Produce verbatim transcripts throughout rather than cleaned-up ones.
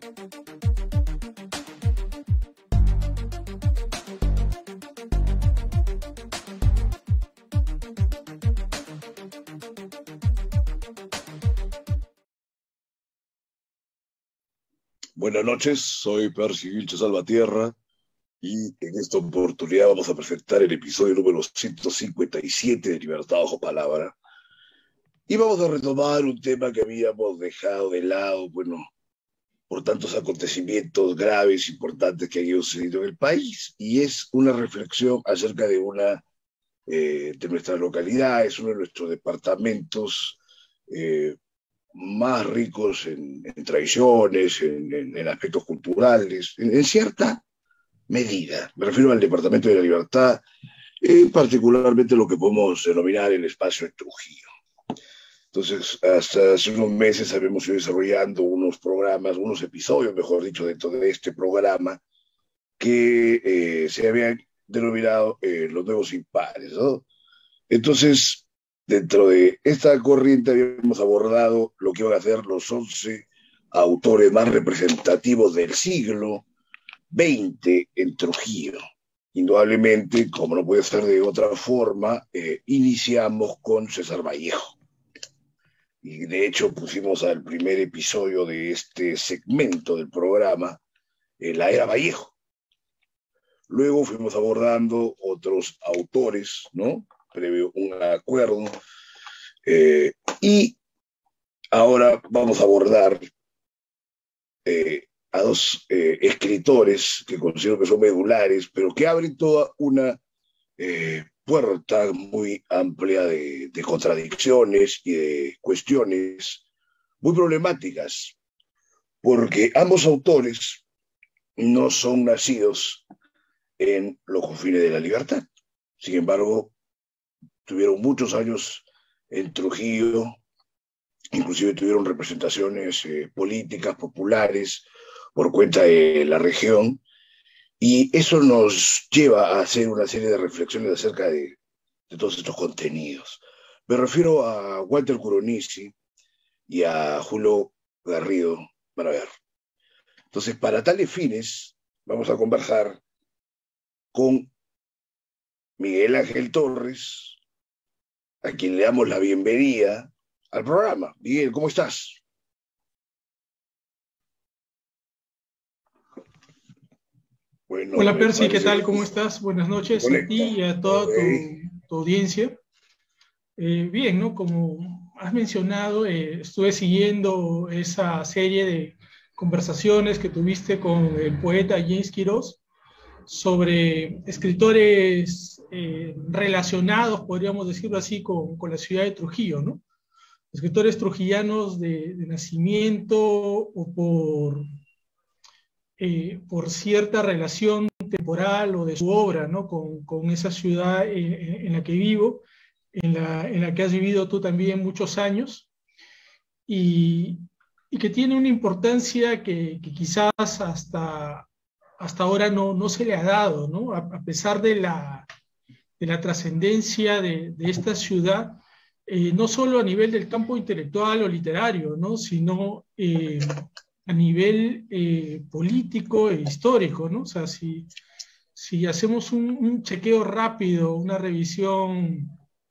Buenas noches, soy Percy Vilches Salvatierra y en esta oportunidad vamos a presentar el episodio número ciento cincuenta y siete de Libertad Bajo Palabra. Y vamos a retomar un tema que habíamos dejado de lado, bueno, por tantos acontecimientos graves, importantes que han ido sucediendo en el país, y es una reflexión acerca de una eh, de nuestras localidades, uno de nuestros departamentos eh, más ricos en, en tradiciones, en, en, en aspectos culturales, en, en cierta medida. Me refiero al Departamento de la Libertad, eh, particularmente lo que podemos denominar el espacio de Trujillo. Entonces, hasta hace unos meses habíamos ido desarrollando unos programas, unos episodios, mejor dicho, dentro de este programa, que eh, se habían denominado eh, los nuevos impares, ¿no? Entonces, dentro de esta corriente habíamos abordado lo que iban a ser los once autores más representativos del siglo veinte en Trujillo. Indudablemente, como no puede ser de otra forma, eh, iniciamos con César Vallejo. Y de hecho pusimos al primer episodio de este segmento del programa eh, la era Vallejo. Luego fuimos abordando otros autores, ¿no? Previo un acuerdo. Eh, y ahora vamos a abordar eh, a dos eh, escritores que considero que son medulares, pero que abren toda una eh, puerta muy amplia de, de contradicciones y de cuestiones muy problemáticas, porque ambos autores no son nacidos en los confines de la libertad. Sin embargo, tuvieron muchos años en Trujillo, inclusive tuvieron representaciones eh, políticas, populares, por cuenta de la región, y eso nos lleva a hacer una serie de reflexiones acerca de, de todos estos contenidos. Me refiero a Walter Curonisi y a Julio Garrido Baraver. Entonces, para tales fines, vamos a conversar con Miguel Ángel Torres, a quien le damos la bienvenida al programa. Miguel, ¿cómo estás? Bueno, Hola Percy, ¿qué tal? ¿Cómo estás? Buenas noches a ti y a toda okay. tu, tu audiencia. Eh, bien, ¿no? Como has mencionado, eh, estuve siguiendo esa serie de conversaciones que tuviste con el poeta James Quiroz sobre escritores eh, relacionados, podríamos decirlo así, con, con la ciudad de Trujillo, ¿no? Escritores trujillanos de, de nacimiento o por, eh, por cierta relación temporal o de su obra, ¿no? con, con esa ciudad eh, en la que vivo, en la, en la que has vivido tú también muchos años, y, y que tiene una importancia que, que quizás hasta, hasta ahora no, no se le ha dado, ¿no? A, a pesar de la, de la trascendencia de, de esta ciudad, eh, no solo a nivel del campo intelectual o literario, ¿no? Sino eh, a nivel eh, político e histórico, ¿no? O sea, si, si hacemos un, un chequeo rápido, una revisión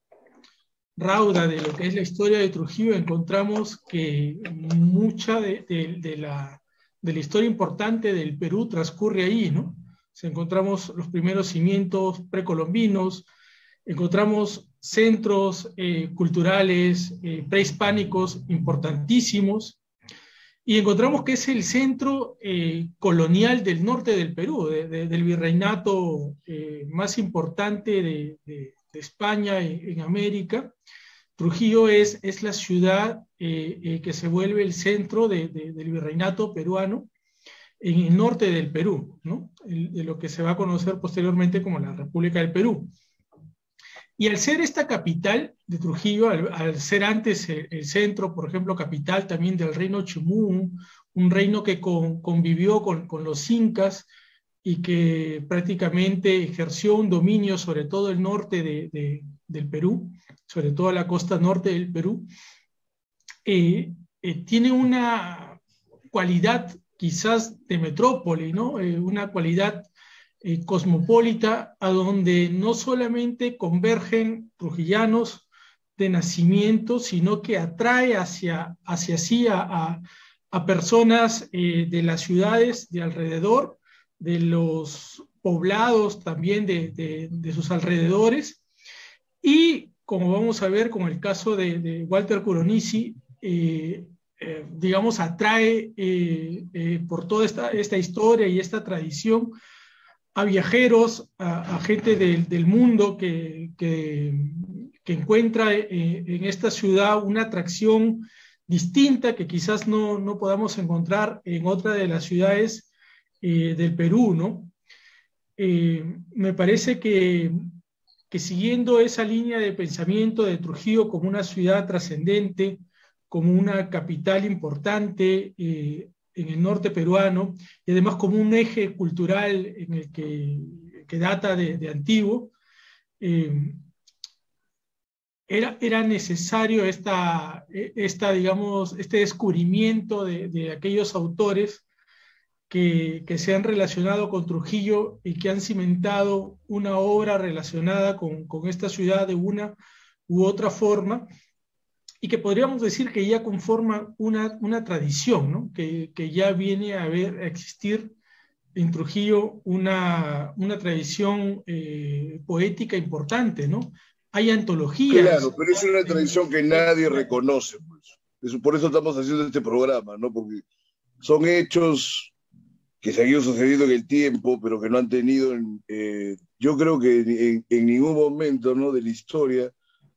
rauda de lo que es la historia de Trujillo, encontramos que mucha de, de, de, la, de la historia importante del Perú transcurre ahí, ¿no? O sea, encontramos los primeros cimientos precolombinos, encontramos centros eh, culturales eh, prehispánicos importantísimos, y encontramos que es el centro eh, colonial del norte del Perú, de, de, del virreinato eh, más importante de, de, de España en, en América. Trujillo es, es la ciudad eh, eh, que se vuelve el centro de, de, del virreinato peruano en el norte del Perú, ¿no? El, de lo que se va a conocer posteriormente como la República del Perú. Y al ser esta capital de Trujillo, al, al ser antes el, el centro, por ejemplo, capital también del reino Chimú, un, un reino que con, convivió con, con los incas y que prácticamente ejerció un dominio sobre todo el norte de, de, del Perú, sobre todo la costa norte del Perú, eh, eh, tiene una cualidad quizás de metrópoli, ¿no? Eh, una cualidad eh, cosmopolita a donde no solamente convergen trujillanos de nacimiento, sino que atrae hacia, hacia sí a, a, a personas eh, de las ciudades de alrededor, de los poblados también de, de, de sus alrededores, y como vamos a ver con el caso de, de Walter Kuronisi, eh, eh, digamos, atrae eh, eh, por toda esta, esta historia y esta tradición a viajeros, a, a gente del, del mundo que, que, que encuentra eh, en esta ciudad una atracción distinta que quizás no, no podamos encontrar en otra de las ciudades eh, del Perú, ¿no? Eh, me parece que, que siguiendo esa línea de pensamiento de Trujillo como una ciudad trascendente, como una capital importante eh, en el norte peruano, y además como un eje cultural en el que, que data de, de antiguo, eh, era, era necesario esta, esta, digamos, este descubrimiento de, de aquellos autores que, que se han relacionado con Trujillo y que han cimentado una obra relacionada con, con esta ciudad de una u otra forma, y que podríamos decir que ya conforman una, una tradición, ¿no? que, que ya viene a, ver, a existir en Trujillo una, una tradición eh, poética importante, ¿no? Hay antologías. Claro, pero es una tradición que nadie reconoce, pues. Eso, por eso estamos haciendo este programa, ¿no? Porque son hechos que se han ido sucediendo en el tiempo, pero que no han tenido, eh, yo creo que en, en ningún momento, ¿no?, de la historia,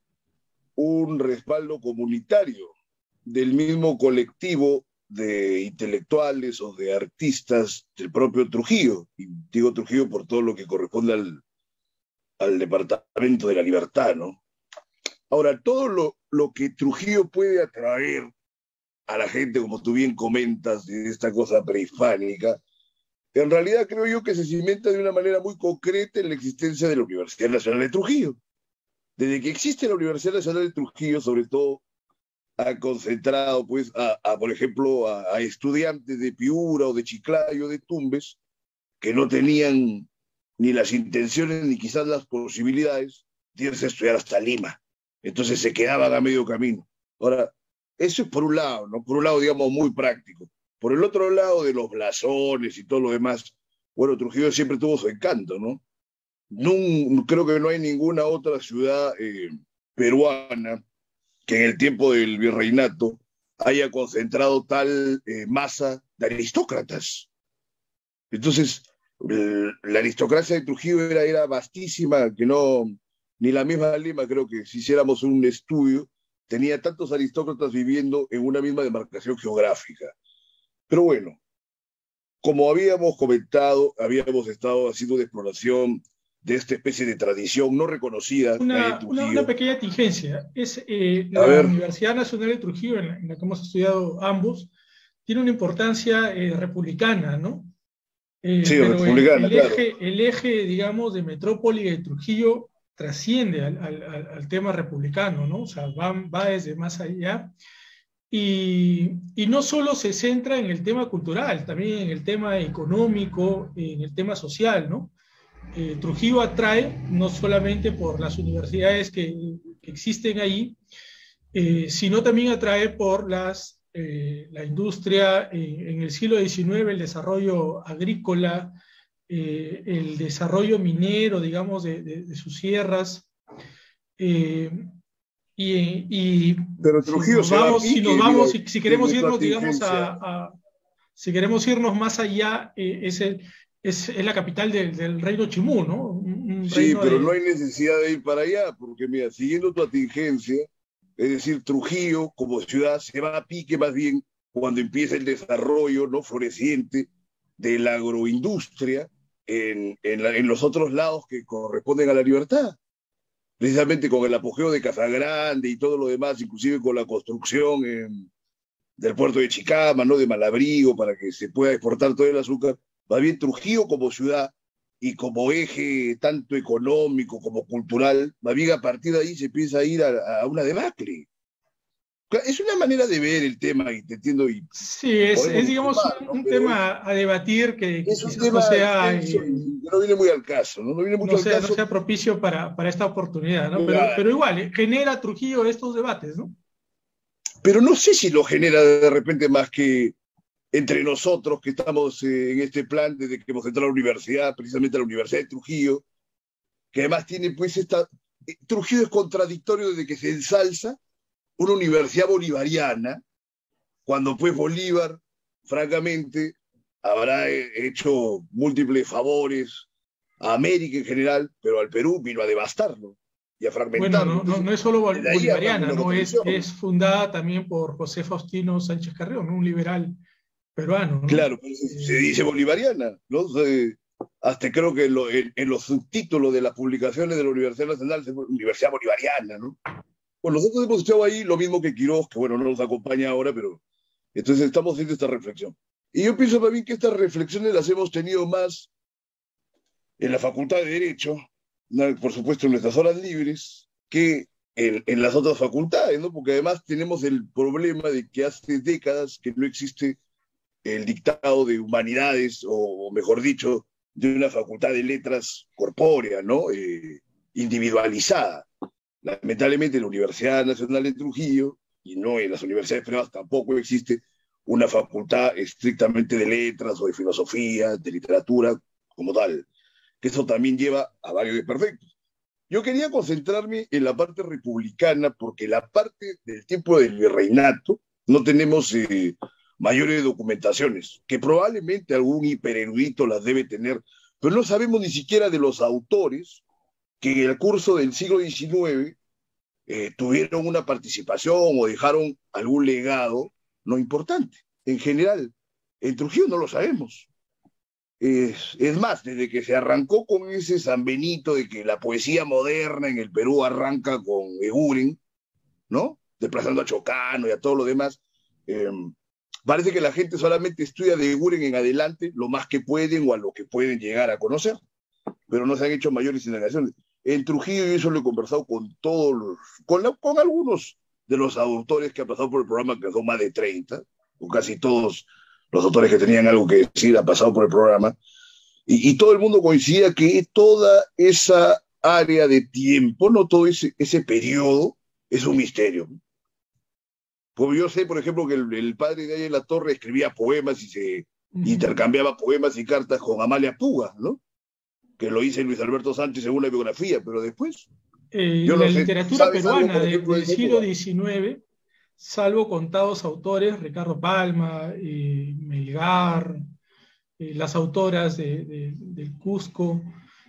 un respaldo comunitario del mismo colectivo de intelectuales o de artistas del propio Trujillo. Y digo Trujillo por todo lo que corresponde al, al Departamento de la Libertad, ¿no? Ahora, todo lo, lo que Trujillo puede atraer a la gente, como tú bien comentas, de esta cosa prehispánica, en realidad creo yo que se cimenta de una manera muy concreta en la existencia de la Universidad Nacional de Trujillo. Desde que existe la Universidad Nacional de Trujillo, sobre todo, ha concentrado, pues, a, a por ejemplo, a, a estudiantes de Piura o de Chiclayo o de Tumbes, que no tenían ni las intenciones ni quizás las posibilidades de irse a estudiar hasta Lima. Entonces se quedaban a medio camino. Ahora, eso es por un lado, ¿no? Por un lado, digamos, muy práctico. Por el otro lado, de los blasones y todo lo demás, bueno, Trujillo siempre tuvo su encanto, ¿no? No, creo que no hay ninguna otra ciudad eh, peruana que en el tiempo del virreinato haya concentrado tal eh, masa de aristócratas. Entonces, eh, la aristocracia de Trujillo era, era vastísima, que no, ni la misma Lima, creo que si hiciéramos un estudio, tenía tantos aristócratas viviendo en una misma demarcación geográfica. Pero bueno, como habíamos comentado, habíamos estado haciendo una exploración de esta especie de tradición no reconocida. Una, una, una pequeña tingencia. Es, eh, la ver. Universidad Nacional de Trujillo, en la, en la que hemos estudiado ambos, tiene una importancia eh, republicana, ¿no? Eh, sí, pero republicana, el, el, claro. eje, el eje, digamos, de metrópoli de Trujillo trasciende al, al, al tema republicano, ¿no? O sea, va, va desde más allá. Y, y no solo se centra en el tema cultural, también en el tema económico, en el tema social, ¿no? Eh, Trujillo atrae no solamente por las universidades que, que existen ahí, eh, sino también atrae por las, eh, la industria eh, en el siglo diecinueve, el desarrollo agrícola, eh, el desarrollo minero, digamos, de, de, de sus sierras. Eh, y, y Pero Trujillo si nos vamos, se va a pique, si, nos vamos digo, si, si queremos irnos, digamos, a, a, si queremos irnos más allá, eh, es el Es, es la capital de, del reino Chimú, ¿no? Un, un sí, pero de... no hay necesidad de ir para allá, porque mira, siguiendo tu atingencia, es decir, Trujillo como ciudad se va a pique más bien cuando empieza el desarrollo, ¿no?, floreciente de la agroindustria en, en, la, en los otros lados que corresponden a la libertad. Precisamente con el apogeo de Casagrande y todo lo demás, inclusive con la construcción en, del puerto de Chicama, ¿no?, de Malabrigo, para que se pueda exportar todo el azúcar. Va bien Trujillo como ciudad y como eje tanto económico como cultural, va bien a partir de ahí se empieza a ir a, a una debacle. Es una manera de ver el tema, y te entiendo. Y sí, es, es digamos, tomar, ¿no? un, un tema a debatir que es un tema no sea, extenso, eh, que no viene muy al caso, ¿no? No, viene mucho no, sea, al caso. no sea propicio para, para esta oportunidad, ¿no? Pero, pero igual, eh, genera Trujillo estos debates, ¿no? Pero no sé si lo genera de repente más que entre nosotros que estamos eh, en este plan desde que hemos entrado a la universidad, precisamente a la Universidad de Trujillo, que además tiene pues esta... Eh, Trujillo es contradictorio desde que se ensalza una universidad bolivariana, cuando pues Bolívar, francamente, habrá hecho múltiples favores a América en general, pero al Perú vino a devastarlo y a fragmentarlo. Bueno, no, no, no es solo bol bolivariana, no, es, es fundada también por José Faustino Sánchez Carrión, un liberal peruano, ¿no? Claro, pero se, se dice bolivariana, ¿no? Se, hasta creo que en, lo, en, en los subtítulos de las publicaciones de la Universidad Nacional se llama Universidad Bolivariana, ¿no? Bueno, nosotros hemos estado ahí lo mismo que Quiroz, que bueno, no nos acompaña ahora, pero entonces estamos haciendo esta reflexión. Y yo pienso también que estas reflexiones las hemos tenido más en la Facultad de Derecho, por supuesto en nuestras horas libres, que en, en las otras facultades, ¿no? Porque además tenemos el problema de que hace décadas que no existe el dictado de humanidades, o, o mejor dicho, de una facultad de letras corpórea, ¿no? Eh, individualizada. Lamentablemente en la Universidad Nacional de Trujillo, y no en las universidades privadas, tampoco existe una facultad estrictamente de letras o de filosofía, de literatura como tal, que eso también lleva a varios desperfectos. Yo quería concentrarme en la parte republicana, porque la parte del tiempo del virreinato no tenemos eh, mayores documentaciones, que probablemente algún hipererudito las debe tener, pero no sabemos ni siquiera de los autores que en el curso del siglo diecinueve eh, tuvieron una participación o dejaron algún legado no importante. En general, en Trujillo no lo sabemos. Es, es más, desde que se arrancó con ese San Benito de que la poesía moderna en el Perú arranca con Eguren, ¿no? Desplazando a Chocano y a todo lo demás, eh, parece que la gente solamente estudia de Eguren en adelante lo más que pueden o a lo que pueden llegar a conocer, pero no se han hecho mayores indagaciones. En Trujillo yo eso lo he conversado con todos los, con, la, con algunos de los autores que han pasado por el programa, que son más de treinta, con casi todos los autores que tenían algo que decir han pasado por el programa, y, y todo el mundo coincidía que toda esa área de tiempo, no todo ese, ese periodo, es un misterio. Porque yo sé, por ejemplo, que el, el padre de Aya La Torre escribía poemas y se uh-huh. intercambiaba poemas y cartas con Amalia Puga, ¿no? Que lo dice Luis Alberto Sánchez según la biografía, pero después... Eh, yo la no literatura sé, peruana algo, ejemplo, del siglo diecinueve, salvo contados autores, Ricardo Palma, eh, Melgar, eh, las autoras de, de, del Cusco,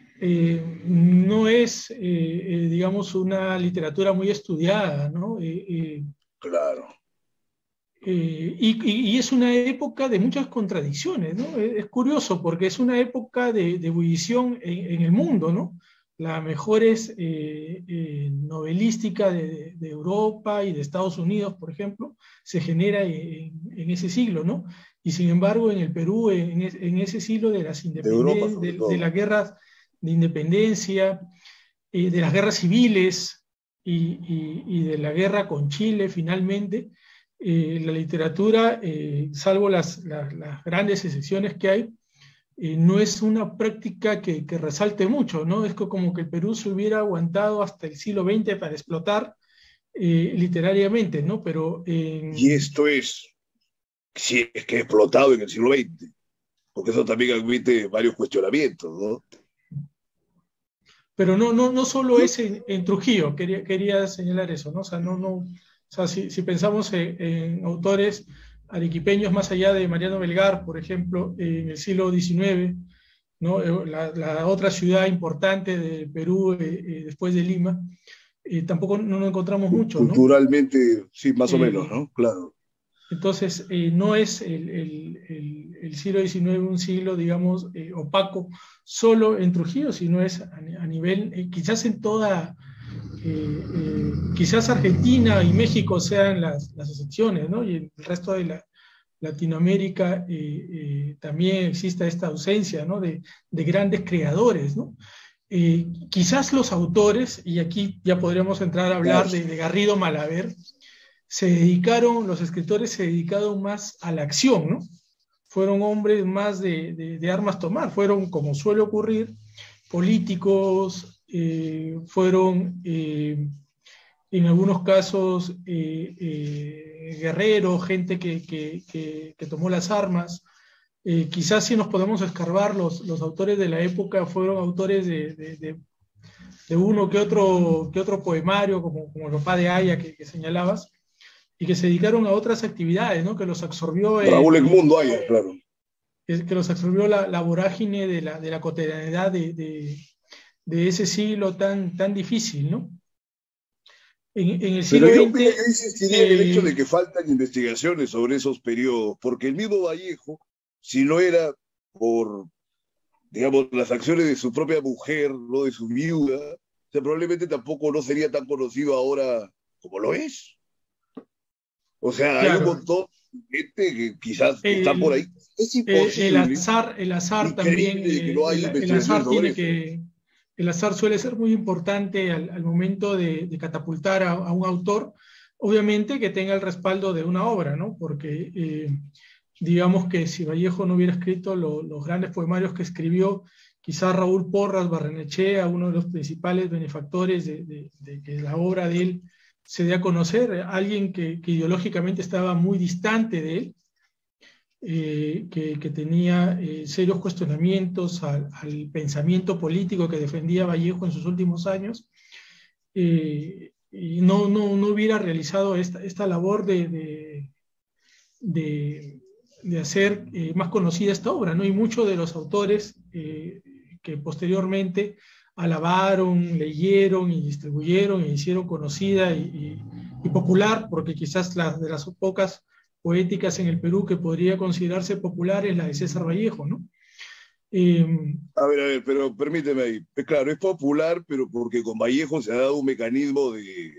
eh, no es, eh, eh, digamos, una literatura muy estudiada, ¿no? Eh, eh, claro. Eh, y, y, y es una época de muchas contradicciones, ¿no? Es, es curioso porque es una época de, de ebullición en, en el mundo, ¿no? La mejor es eh, eh, novelística de, de Europa y de Estados Unidos, por ejemplo, se genera en, en ese siglo, ¿no? Y sin embargo, en el Perú, en, en ese siglo de las independencias, de, de, de las guerras de independencia, eh, de las guerras civiles y, y, y de la guerra con Chile, finalmente, eh, la literatura, eh, salvo las, las, las grandes excepciones que hay, Eh, no es una práctica que, que resalte mucho, ¿no? Es como que el Perú se hubiera aguantado hasta el siglo veinte para explotar eh, literariamente, ¿no? Pero, eh... Y esto es, si es que ha explotado en el siglo veinte, porque eso también admite varios cuestionamientos, ¿no? Pero no, no, no solo es en, en Trujillo, quería, quería señalar eso, ¿no? O sea, no, no, o sea si, si pensamos en, en autores arequipeños más allá de Mariano Melgar, por ejemplo, en el siglo diecinueve, ¿no? la, la otra ciudad importante de Perú eh, eh, después de Lima, eh, tampoco no nos encontramos mucho. Culturalmente, ¿no? Sí, más o eh, menos, ¿no? Claro. Entonces, eh, no es el, el, el, el siglo diecinueve un siglo, digamos, eh, opaco solo en Trujillo, sino es a, a nivel, eh, quizás en toda... Eh, eh, quizás Argentina y México sean las, las excepciones, ¿no? Y el resto de la, Latinoamérica eh, eh, también exista esta ausencia, ¿no? de, de grandes creadores, ¿no? Eh, quizás los autores, y aquí ya podríamos entrar a hablar de, de Garrido Malaver, se dedicaron, los escritores se dedicaron más a la acción, ¿no? Fueron hombres más de, de, de armas tomar, fueron, como suele ocurrir, políticos, eh, fueron eh, en algunos casos eh, eh, guerreros, gente que, que, que, que tomó las armas. Eh, quizás si nos podemos escarbar, los, los autores de la época fueron autores de, de, de, de uno que otro, que otro poemario, como, como el Papá de Aya que, que señalabas, y que se dedicaron a otras actividades, ¿no? Que los absorbió... Raúl Edmundo Aya, claro. Que, que los absorbió la, la vorágine de la, de la cotidianidad de, de, de ese siglo tan, tan difícil, ¿no? En, en el siglo Pero yo, veinte, mira, yo insistiría en el hecho de que faltan investigaciones sobre esos periodos, porque el mismo Vallejo, si no era por, digamos, las acciones de su propia mujer, no de su viuda, o sea, probablemente tampoco no sería tan conocido ahora como lo es. O sea, claro, hay un montón de gente que quizás el, está por ahí. Es imposible. El azar, el azar también, que no hay el, el azar tiene que, el azar suele ser muy importante al, al momento de, de catapultar a, a un autor, obviamente que tenga el respaldo de una obra, ¿no? Porque eh, digamos que si Vallejo no hubiera escrito lo, los grandes poemarios que escribió, quizás Raúl Porras Barrenechea, uno de los principales benefactores de, de, de que la obra de él se dé a conocer, alguien que, que ideológicamente estaba muy distante de él, eh, que, que tenía eh, serios cuestionamientos al, al pensamiento político que defendía Vallejo en sus últimos años, eh, y no, no, no hubiera realizado esta, esta labor de, de, de, de hacer eh, más conocida esta obra, ¿no? Y muchos de los autores eh, que posteriormente alabaron, leyeron y distribuyeron y hicieron conocida y, y, y popular, porque quizás la, de las pocas poéticas en el Perú que podría considerarse popular es la de César Vallejo, ¿no? Eh, a ver, a ver, pero permíteme ahí. Claro, es popular, pero porque con Vallejo se ha dado un mecanismo de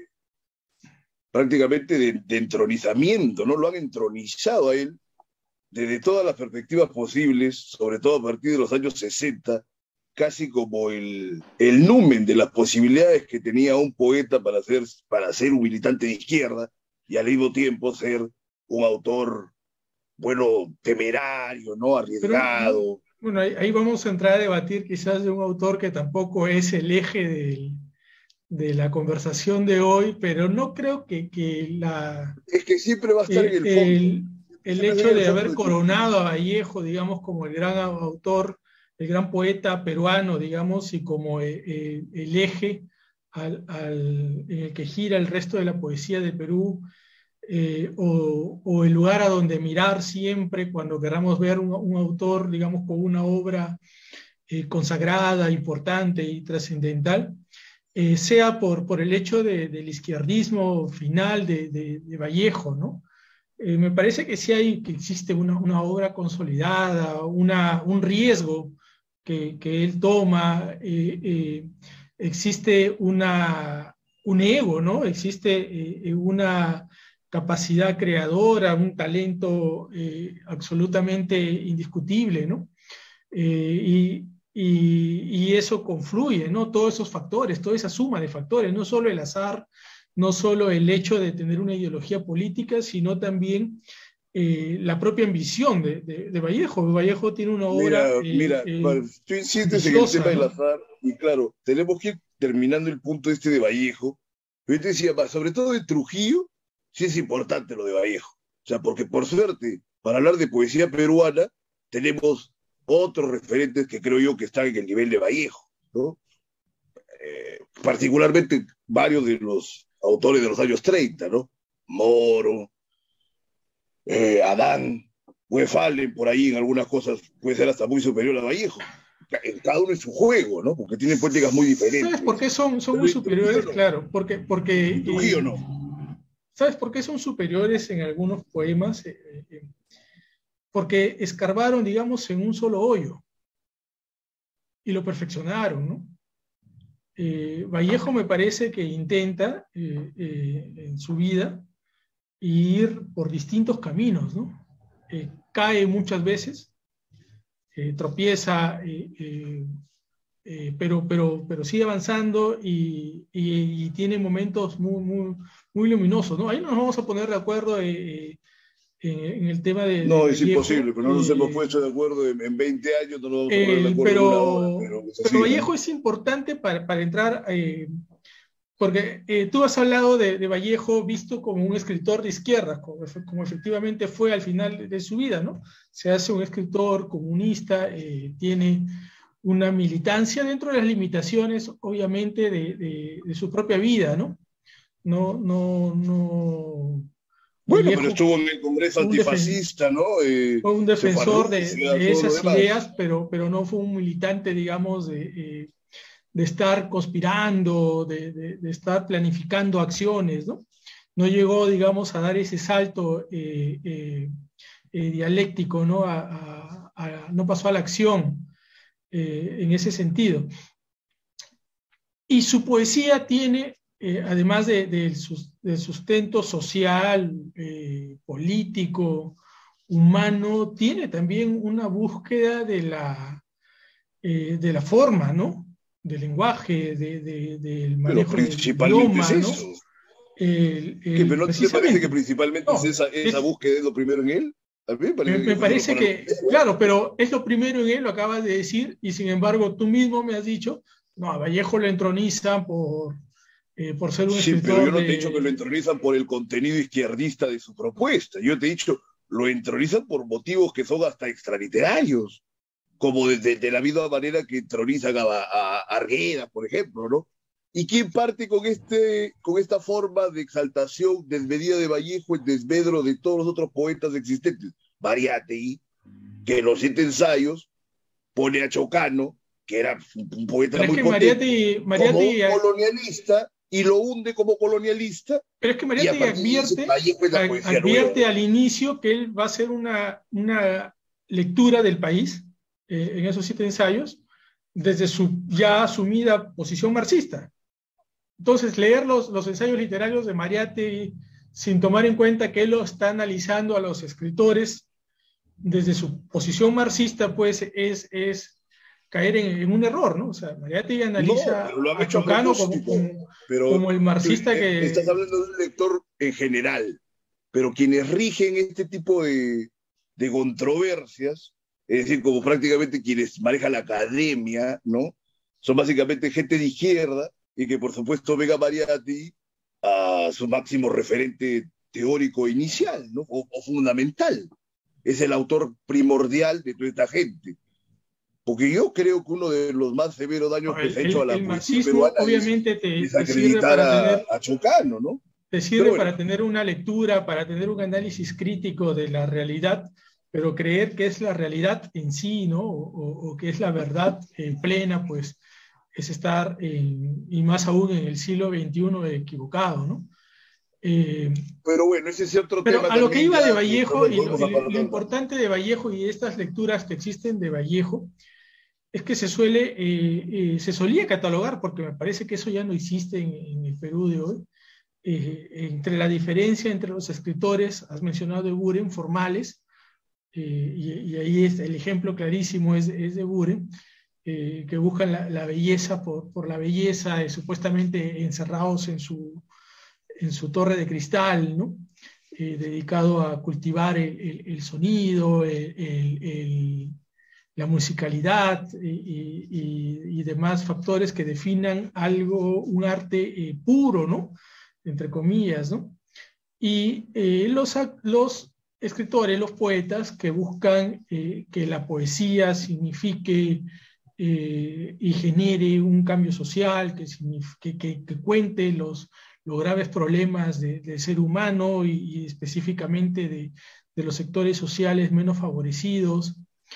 prácticamente de, de entronizamiento, ¿no? Lo han entronizado a él desde todas las perspectivas posibles, sobre todo a partir de los años sesenta, casi como el, el numen de las posibilidades que tenía un poeta para ser, para ser un militante de izquierda y al mismo tiempo ser un autor, bueno, temerario, ¿no? Arriesgado. Pero, bueno, ahí, ahí vamos a entrar a debatir quizás de un autor que tampoco es el eje del, de la conversación de hoy, pero no creo que, que la... Es que siempre va a estar eh, en el fondo. El, el hecho de haber coronado a Vallejo, digamos, como el gran autor, el gran poeta peruano, digamos, y como eh, el eje al, al, en el que gira el resto de la poesía de Perú, eh, o, o el lugar a donde mirar siempre cuando queramos ver un, un autor, digamos, con una obra eh, consagrada, importante y trascendental, eh, sea por, por el hecho de, del izquierdismo final de, de, de Vallejo, ¿no? Eh, me parece que sí hay, que existe una, una obra consolidada, una, un riesgo que, que él toma, eh, eh, existe una, un ego, ¿no? Existe eh, una capacidad creadora, un talento eh, absolutamente indiscutible, ¿no? Eh, y, y, y eso confluye, ¿no? Todos esos factores, toda esa suma de factores, no solo el azar, no solo el hecho de tener una ideología política, sino también eh, la propia ambición de, de, de Vallejo. Vallejo tiene una obra... Mira, eh, mira eh, tú insistes en el tema del azar, y claro, tenemos que ir terminando el punto este de Vallejo. Yo te decía, sobre todo de Trujillo, sí es importante lo de Vallejo. O sea, porque por suerte, para hablar de poesía peruana, tenemos otros referentes que creo yo que están en el nivel de Vallejo, ¿no? Eh, particularmente varios de los autores de los años treinta, ¿no? Moro, eh, Adán, Wefalen, por ahí en algunas cosas puede ser hasta muy superior a Vallejo. Cada uno en su juego, ¿no? Porque tienen poéticas muy diferentes. ¿Sabes por qué son, son muy superiores? No. Claro, porque... porque Trujillo eh, no. ¿Sabes por qué son superiores en algunos poemas? Eh, eh, porque escarbaron, digamos, en un solo hoyo y lo perfeccionaron, ¿no? Eh, Vallejo me parece que intenta eh, eh, en su vida ir por distintos caminos, ¿no? Eh, cae muchas veces, eh, tropieza, eh, eh, eh, pero, pero, pero sigue avanzando y, y, y tiene momentos muy, muy, muy luminosos, ¿no? Ahí nos vamos a poner de acuerdo eh, eh, en el tema de, no, de es Vallejo. imposible, pero no nos eh, hemos puesto de acuerdo en, en veinte años, no nos vamos a poner de acuerdo pero, en una hora. Pero, pero así, Vallejo, ¿no?, es importante para, para entrar, eh, porque eh, tú has hablado de, de Vallejo visto como un escritor de izquierda, como, como efectivamente fue al final de su vida, ¿no? Se hace un escritor comunista, eh, tiene una militancia dentro de las limitaciones, obviamente, de, de, de su propia vida, ¿no? No, no, no. Bueno, Vallejo, pero estuvo en el Congreso antifascista, ¿no? Eh, fue un defensor de, de esas ideas, pero, pero no fue un militante, digamos, de, eh, de estar conspirando, de, de, de estar planificando acciones, ¿no? No llegó, digamos, a dar ese salto eh, eh, eh, dialéctico, ¿no? A, a, a, no pasó a la acción eh, en ese sentido. Y su poesía tiene, eh, además de, de, del sustento social, eh, político, humano, tiene también una búsqueda de la, eh, de la forma, ¿no? Del lenguaje, de, de, del manejo del idioma, es ¿no? El, el, ¿Qué, ¿Pero no te parece que principalmente no, es esa, esa es, búsqueda es lo primero en él? Me parece, me, me que, parece que, claro, pero es lo primero en él, lo acabas de decir, y sin embargo tú mismo me has dicho, no, a Vallejo lo entronizan por, eh, por ser un sí, escritor. Sí, pero yo no de... te he dicho que lo entronizan por el contenido izquierdista de su propuesta. Yo te he dicho, lo entronizan por motivos que son hasta extraliterarios, como de, de, de la misma manera que entronizan a, a, a Argueda, por ejemplo, ¿no? ¿Y quién parte con, este, con esta forma de exaltación desmedida de Vallejo en desmedro de todos los otros poetas existentes? Mariátegui, que en los siete ensayos pone a Chocano, que era un poeta pero muy es que potente, Mariátegui, Mariátegui, como colonialista, y lo hunde como colonialista. Pero es que Mariátegui advierte, advierte al inicio que él va a hacer una, una lectura del país eh, en esos siete ensayos desde su ya asumida posición marxista. Entonces, leer los, los ensayos literarios de Mariátegui sin tomar en cuenta que él lo está analizando a los escritores desde su posición marxista, pues es, es caer en, en un error, ¿no? O sea, Mariátegui analiza no, a Chocano como, como, pero, como el marxista pero, que... Estás hablando de un lector en general, pero quienes rigen este tipo de, de controversias, es decir, como prácticamente quienes manejan la academia, ¿no? Son básicamente gente de izquierda, y que por supuesto ven a Mariátegui a su máximo referente teórico inicial, ¿no? o, o fundamental. Es el autor primordial de toda esta gente. Porque yo creo que uno de los más severos daños no, que el, se ha hecho a la el poesía peruana obviamente es, te, es acreditar te a, tener, a Chocano, ¿no? Te sirve bueno. para tener una lectura, para tener un análisis crítico de la realidad, pero creer que es la realidad en sí, ¿no? O, o, o que es la verdad en plena, pues es estar, en, y más aún en el siglo veintiuno, equivocado, ¿no? Eh, pero bueno, ese es otro pero tema. Pero a lo que iba de Vallejo, y lo, y lo importante de Vallejo y estas lecturas que existen de Vallejo, es que se suele, eh, eh, se solía catalogar, porque me parece que eso ya no existe en, en el Perú de hoy, eh, entre la diferencia entre los escritores, has mencionado de Buren, formales, eh, y, y ahí es, el ejemplo clarísimo es, es de Buren, eh, que buscan la, la belleza por, por la belleza, eh, supuestamente encerrados en su, en su torre de cristal, ¿no? Eh, dedicado a cultivar el, el, el sonido, el, el, el, la musicalidad y, y, y demás factores que definan algo, un arte eh, puro, ¿no? Entre comillas, ¿no? Y eh, los, los escritores, los poetas que buscan eh, que la poesía signifique eh, y genere un cambio social, que, que, que, que cuente los, los graves problemas de, del ser humano y, y específicamente de, de los sectores sociales menos favorecidos.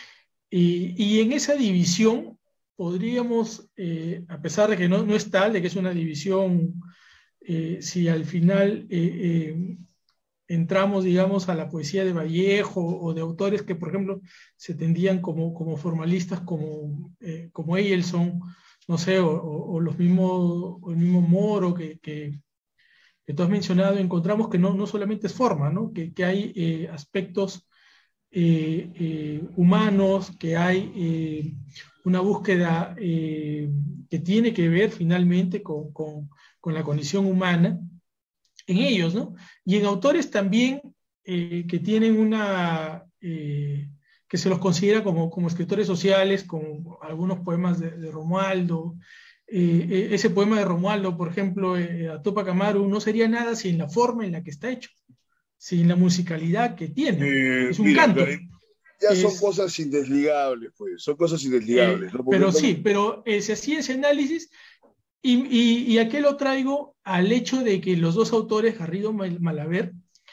Y, y en esa división podríamos, eh, a pesar de que no, no es tal, de que es una división, eh, si al final eh, eh, entramos, digamos, a la poesía de Vallejo o de autores que, por ejemplo, se tendían como, como formalistas, como, eh, como Eilson, no sé, o, o, o los mismos, o el mismo Moro que, que, que tú has mencionado, encontramos que no, no solamente es forma, ¿no? que, que hay eh, aspectos eh, eh, humanos, que hay eh, una búsqueda eh, que tiene que ver finalmente con, con, con la condición humana en ellos, ¿no? Y en autores también eh, que tienen una, eh, que se los considera como, como escritores sociales, como algunos poemas de, de Romualdo. Eh, ese poema de Romualdo, por ejemplo, eh, a Tupac Amaru, no sería nada sin la forma en la que está hecho, sin la musicalidad que tiene. Eh, es un mira, canto. Ya es, son cosas indesligables, pues, son cosas indesligables. Eh, ¿no? pero no... sí, pero eh, se hacía ese análisis y, y, y a qué lo traigo al hecho de que los dos autores, Garrido Malaver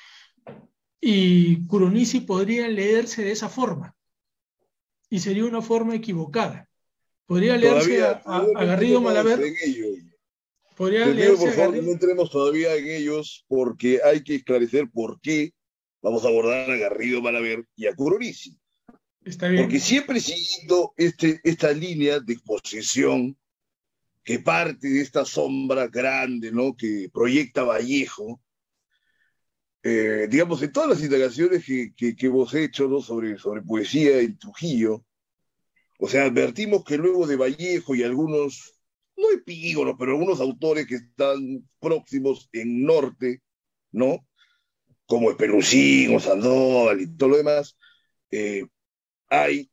y Curonisi, podrían leerse de esa forma y sería una forma equivocada. Podría leerse todavía, a, a, a Garrido Malaver. En ello. Podría Te leerse pido, por a favor, Garrido... que no entremos todavía en ellos porque hay que esclarecer por qué vamos a abordar a Garrido Malaver y a Curonisi. Está bien. Porque siempre siguiendo este, esta línea de exposición que parte de esta sombra grande, ¿no?, que proyecta Vallejo, eh, digamos, en todas las indagaciones que, que, que hemos hecho, ¿no?, sobre, sobre poesía en Trujillo, o sea, advertimos que luego de Vallejo y algunos, no epígonos, pero algunos autores que están próximos en Norte, ¿no?, como Espeluzín o Sandoval y todo lo demás, eh, hay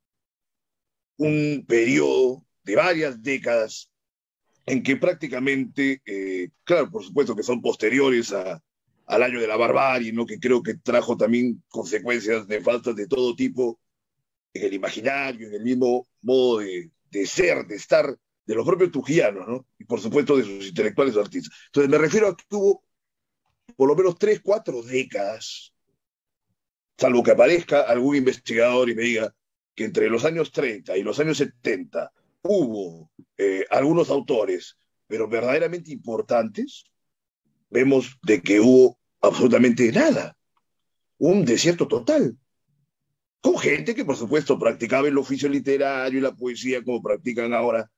un periodo de varias décadas en que prácticamente, eh, claro, por supuesto que son posteriores a, al año de la barbarie, ¿no?, que creo que trajo también consecuencias nefastas de todo tipo en el imaginario, en el mismo modo de, de ser, de estar de los propios trujillanos, ¿no?, y por supuesto de sus intelectuales o artistas. Entonces me refiero a que hubo por lo menos tres, cuatro décadas, salvo que aparezca algún investigador y me diga que entre los años treinta y los años setenta hubo eh, algunos autores, pero verdaderamente importantes, vemos de que hubo absolutamente nada, un desierto total, con gente que por supuesto practicaba el oficio literario y la poesía como practican ahora,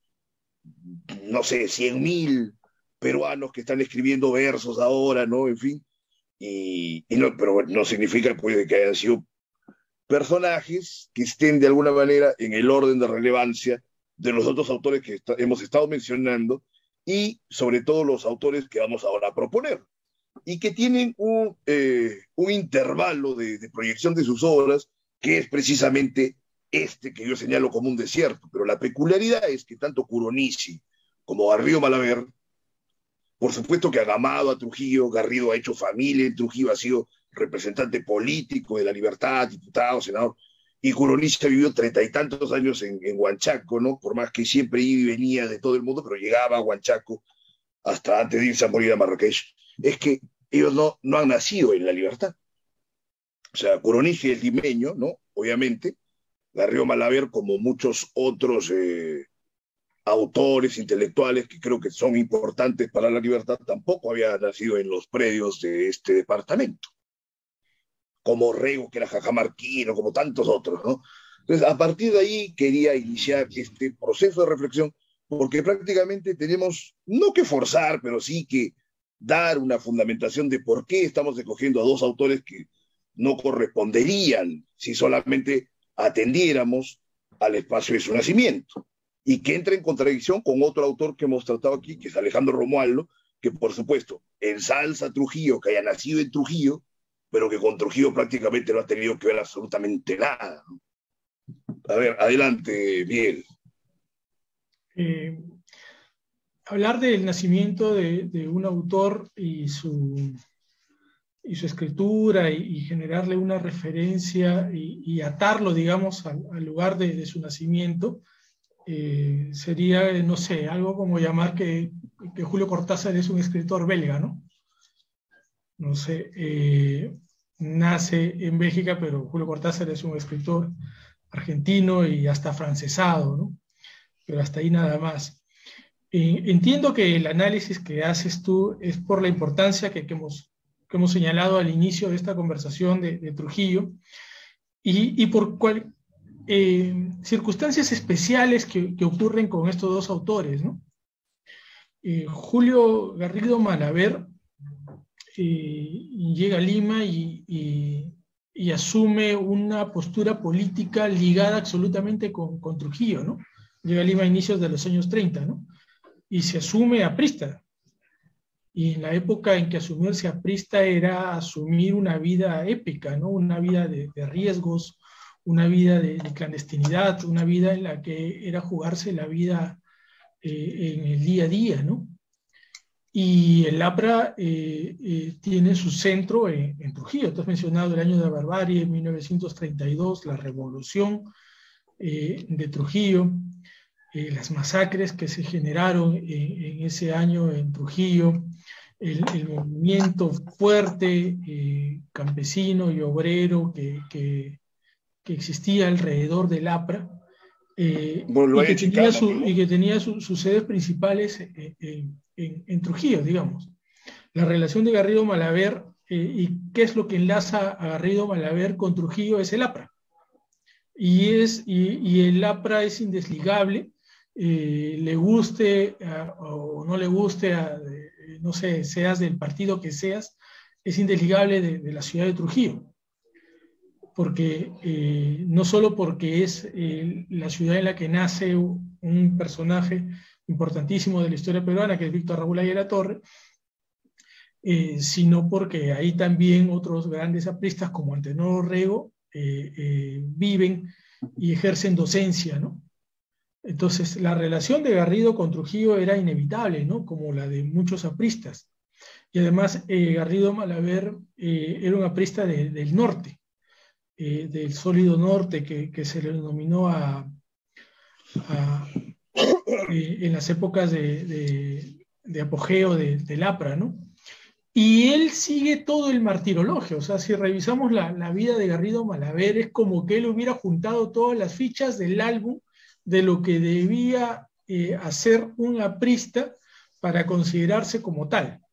no sé, cien mil peruanos que están escribiendo versos ahora, ¿no? En fin, y, y no, pero no significa pues, que hayan sido personajes que estén de alguna manera en el orden de relevancia de los otros autores que está, hemos estado mencionando y sobre todo los autores que vamos ahora a proponer y que tienen un, eh, un intervalo de, de proyección de sus obras que es precisamente este que yo señalo como un desierto, pero la peculiaridad es que tanto Curonisi como Garrido Malaver, por supuesto que han amado a Trujillo, Garrido ha hecho familia en Trujillo, ha sido representante político de la libertad, diputado, senador, y Curonisi ha vivido treinta y tantos años en, en Huanchaco, ¿no? Por más que siempre iba y venía de todo el mundo, pero llegaba a Huanchaco hasta antes de irse a morir a Marrakech. Es que ellos no, no han nacido en la libertad. O sea, Curonisi es limeño, ¿no? Obviamente. Garrido Malaver, como muchos otros eh, autores intelectuales que creo que son importantes para la libertad, tampoco había nacido en los predios de este departamento, como Rego, que era jajamarquino, como tantos otros, ¿no? Entonces, a partir de ahí quería iniciar este proceso de reflexión, porque prácticamente tenemos, no que forzar, pero sí que dar una fundamentación de por qué estamos escogiendo a dos autores que no corresponderían si solamente atendiéramos al espacio de su nacimiento, y que entra en contradicción con otro autor que hemos tratado aquí, que es Alejandro Romualdo, que por supuesto ensalza a Trujillo, que haya nacido en Trujillo, pero que con Trujillo prácticamente no ha tenido que ver absolutamente nada. A ver, adelante, Miguel. Eh, hablar del nacimiento de, de un autor y su, y su escritura y, y generarle una referencia y, y atarlo, digamos, al, al lugar de, de su nacimiento, eh, sería, no sé, algo como llamar que, que Julio Cortázar es un escritor belga, ¿no? No sé, eh, nace en Bélgica, pero Julio Cortázar es un escritor argentino y hasta afrancesado, ¿no? Pero hasta ahí nada más. Eh, entiendo que el análisis que haces tú es por la importancia que, que, hemos, que hemos señalado al inicio de esta conversación de, de Trujillo y, y por cual, eh, circunstancias especiales que, que ocurren con estos dos autores, ¿no? Eh, Julio Garrido Malaver eh, llega a Lima y, y, y asume una postura política ligada absolutamente con, con Trujillo, ¿no? llega a Lima a inicios de los años treinta, ¿no? Y se asume aprista. Y en la época en que asumirse aprista era asumir una vida épica, ¿no? Una vida de, de riesgos, una vida de, de clandestinidad, una vida en la que era jugarse la vida eh, en el día a día, ¿no? Y el APRA eh, eh, tiene su centro en, en Trujillo. Tú has mencionado el año de la barbarie, mil novecientos treinta y dos, la revolución eh, de Trujillo, eh, las masacres que se generaron en, en ese año en Trujillo, el, el movimiento fuerte eh, campesino y obrero que, que, que existía alrededor del APRA, eh, bueno, y, que tenía su, ¿no? y que tenía su, sus sedes principales en, en, en, en Trujillo, digamos. La relación de Garrido Malaver eh, y qué es lo que enlaza a Garrido Malaver con Trujillo es el APRA. Y, es, y, y el APRA es indesligable, eh, le guste a, o no le guste, a, eh, no sé, seas del partido que seas, es indesligable de, de la ciudad de Trujillo. Porque eh, no solo porque es eh, la ciudad en la que nace un personaje importantísimo de la historia peruana, que es Víctor Raúl Ayala Torre, eh, sino porque ahí también otros grandes apristas como Antenor Orrego eh, eh, viven y ejercen docencia, ¿no? Entonces la relación de Garrido con Trujillo era inevitable, ¿no? Como la de muchos apristas. Y además eh, Garrido Malaver eh, era un aprista de, del norte, eh, del sólido norte, que, que se le denominó a, a eh, en las épocas de, de, de apogeo de, del APRA, ¿no? Y él sigue todo el martirologio. O sea, si revisamos la, la vida de Garrido Malaver, es como que él hubiera juntado todas las fichas del álbum de lo que debía eh, hacer un aprista para considerarse como tal.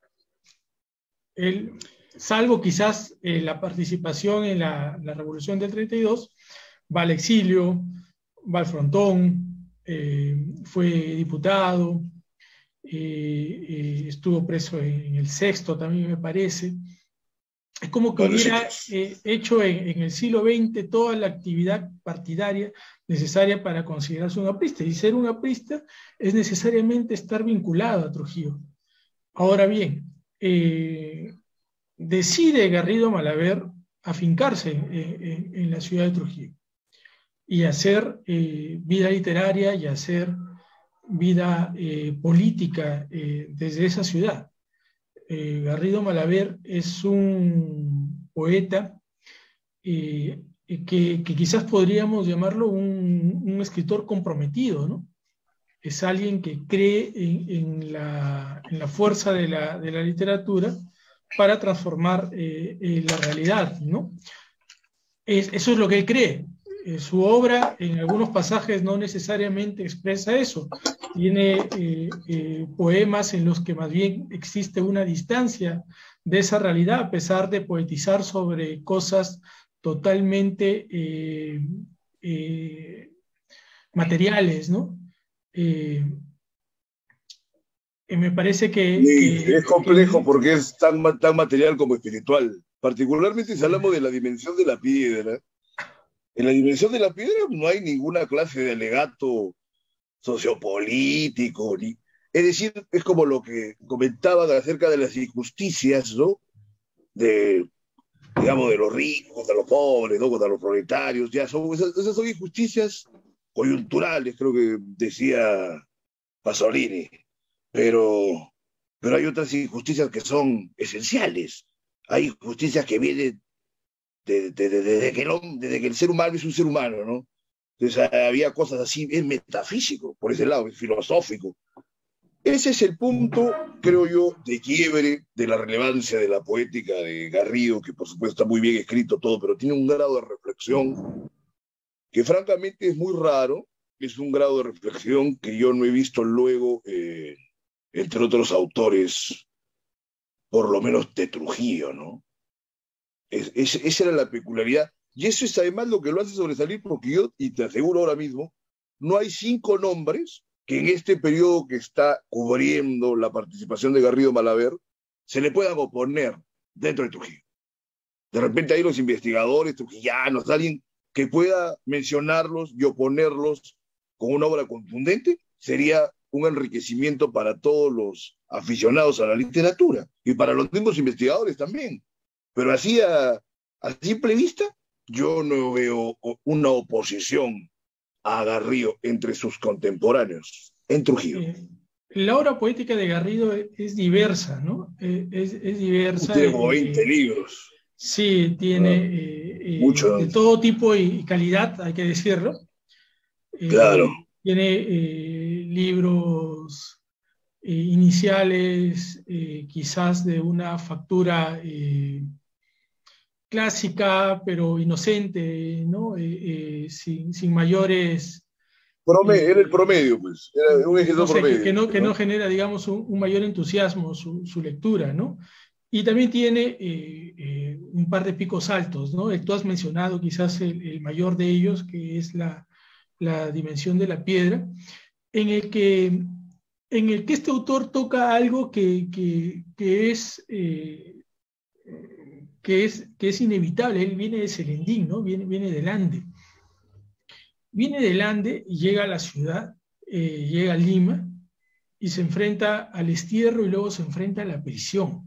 Él, salvo quizás eh, la participación en la, la Revolución del treinta y dos, va al exilio, va al frontón, eh, fue diputado, eh, eh, estuvo preso en, en el Sexto también me parece. Es como que hubiera eh, hecho en, en el siglo veinte toda la actividad partidaria necesaria para considerarse un aprista. Y ser un aprista es necesariamente estar vinculado a Trujillo. Ahora bien, eh, decide Garrido Malaver afincarse en, en, en la ciudad de Trujillo y hacer eh, vida literaria y hacer vida eh, política eh, desde esa ciudad. Eh, Garrido Malaver es un poeta eh, que, que quizás podríamos llamarlo un, un escritor comprometido, ¿no? Es alguien que cree en, en, la, en la fuerza de la, de la literatura para transformar eh, eh, la realidad, ¿no? Es, eso es lo que él cree. Eh, su obra en algunos pasajes no necesariamente expresa eso. Tiene eh, eh, poemas en los que más bien existe una distancia de esa realidad, a pesar de poetizar sobre cosas totalmente eh, eh, materiales, ¿no? Eh, me parece que, sí, que es complejo que, porque es tan, tan material como espiritual. Particularmente si hablamos de la dimensión de la piedra. En la dimensión de la piedra no hay ninguna clase de alegato sociopolítico, ni, es decir, es como lo que comentaban acerca de las injusticias, ¿no? De, digamos, de los ricos contra los pobres, ¿no? Contra los proletarios, ya son, esas, esas son injusticias coyunturales, creo que decía Pasolini, pero, pero hay otras injusticias que son esenciales, hay injusticias que vienen desde de, de, de, de que, de que el ser humano es un ser humano, ¿no? Entonces había cosas así, es metafísico, por ese lado, es filosófico. Ese es el punto, creo yo, de quiebre de la relevancia de la poética de Garrido, que por supuesto está muy bien escrito todo, pero tiene un grado de reflexión que francamente es muy raro, es un grado de reflexión que yo no he visto luego, eh, entre otros autores, por lo menos de Trujillo, ¿no? Es, es, esa era la peculiaridad. Y eso es además lo que lo hace sobresalir, porque yo, y te aseguro ahora mismo, no hay cinco nombres que en este periodo que está cubriendo la participación de Garrido Malaver se le puedan oponer dentro de Trujillo. De repente hay los investigadores trujillanos, alguien que pueda mencionarlos y oponerlos con una obra contundente, sería un enriquecimiento para todos los aficionados a la literatura y para los mismos investigadores también. Pero así a, a simple vista, yo no veo una oposición a Garrido entre sus contemporáneos en Trujillo. Eh, la obra poética de Garrido es, es diversa, ¿no? Eh, es, es diversa. Tiene como veinte eh, libros. Sí, tiene Ah, eh, mucho. de todo tipo y calidad, hay que decirlo. Eh, claro. Tiene eh, libros eh, iniciales, eh, quizás de una factura eh, clásica, pero inocente, ¿no? Eh, eh, sin, sin mayores... Promedio, eh, era el promedio, pues. Era un escritor no sé, promedio. Que, que, no, que no genera, digamos, un, un mayor entusiasmo su, su lectura, ¿no? Y también tiene eh, eh, un par de picos altos, ¿no? Tú has mencionado quizás el, el mayor de ellos, que es la, la dimensión de la piedra, en el que, en el que este autor toca algo que, que, que, es, eh, que, es, que es inevitable. Él viene de Selendín, ¿no? Viene, viene del Ande. Viene del Ande y llega a la ciudad, eh, llega a Lima, y se enfrenta al destierro y luego se enfrenta a la prisión.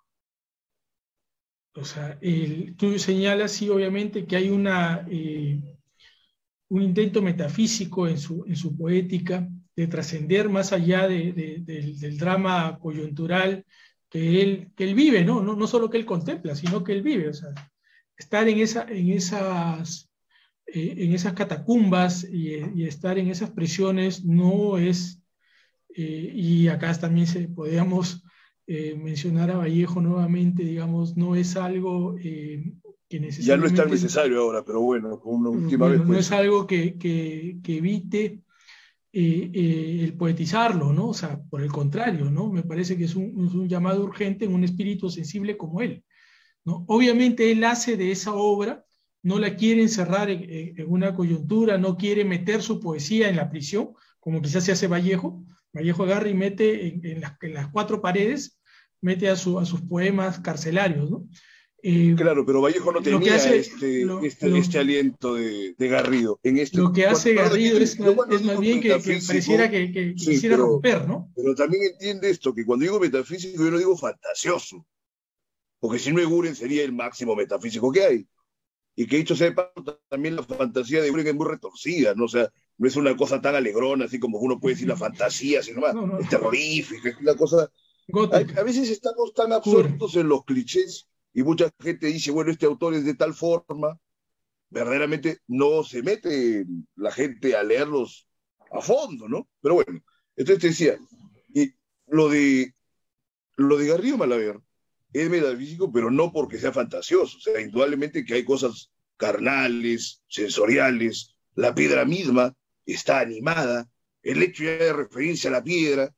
O sea, el, tú señalas, sí, obviamente, que hay una, eh, un intento metafísico en su, en su poética de trascender más allá de, de, de, del drama coyuntural que él, que él vive, ¿no? ¿no? No solo que él contempla, sino que él vive. O sea, estar en, esa, en, esas, eh, en esas catacumbas y, y estar en esas prisiones no es, eh, y acá también se, podríamos eh, mencionar a Vallejo nuevamente, digamos, no es algo eh, que necesariamente... Ya no es tan necesario ahora, pero bueno, con una última bueno, vez... Pues, no es algo que, que, que evite eh, eh, el poetizarlo, ¿no? O sea, por el contrario, ¿no? Me parece que es un, es un llamado urgente en un espíritu sensible como él, ¿no? Obviamente él hace de esa obra, no la quiere encerrar en, en una coyuntura, no quiere meter su poesía en la prisión, como quizás se hace Vallejo. Vallejo agarra y mete en, en, las, en las cuatro paredes, mete a, su, a sus poemas carcelarios, ¿no? Eh, claro, pero Vallejo no tenía hace, este, lo, este, lo, este aliento de, de Garrido. En este, lo que hace cuando, Garrido que, es, es más bien que, que pareciera que, que, que sí, quisiera pero, romper, ¿no? Pero también entiende esto, que cuando digo metafísico yo no digo fantasioso, porque si no Eguren sería el máximo metafísico que hay. Y que dicho sea de paso, también la fantasía de Eguren es muy retorcida, ¿no? O sea, no es una cosa tan alegrona, así como uno puede decir la fantasía, sino más, no, no. Es terrorífica, es una cosa... A, a veces estamos tan absortos en los clichés y mucha gente dice, bueno, este autor es de tal forma, verdaderamente no se mete la gente a leerlos a fondo, ¿no? Pero bueno, entonces te decía, y lo de, lo de Garrido Malaver es metafísico, pero no porque sea fantasioso, o sea, indudablemente que hay cosas carnales, sensoriales, la piedra misma está animada, el hecho ya de referirse a la piedra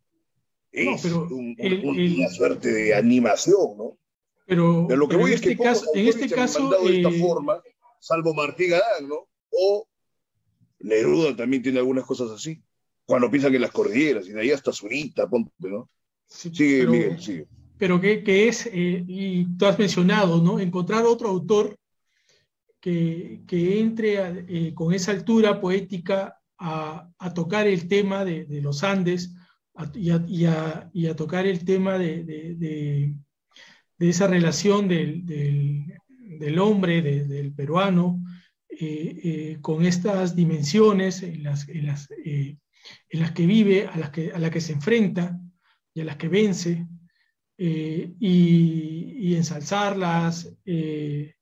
es no, un, el, un, el, una suerte de animación, ¿no? Pero, pero lo que pero voy en es que este caso, en este caso de esta eh... forma, salvo Martí Gadán, ¿no? O Neruda también tiene algunas cosas así. Cuando piensan en las cordilleras, y de ahí hasta Zurita, ponte, ¿no? Sí, sigue, pero, Miguel, sigue. Pero que, que es, eh, y tú has mencionado, ¿no? Encontrar otro autor que, que entre a, eh, con esa altura poética a, a tocar el tema de, de los Andes a, y, a, y, a, y a tocar el tema de, de, de de esa relación del, del, del hombre, de, del peruano, eh, eh, con estas dimensiones en las, en, las, eh, en las que vive, a las que, a las que se enfrenta y a las que vence, eh, y, y ensalzarlas. Eh,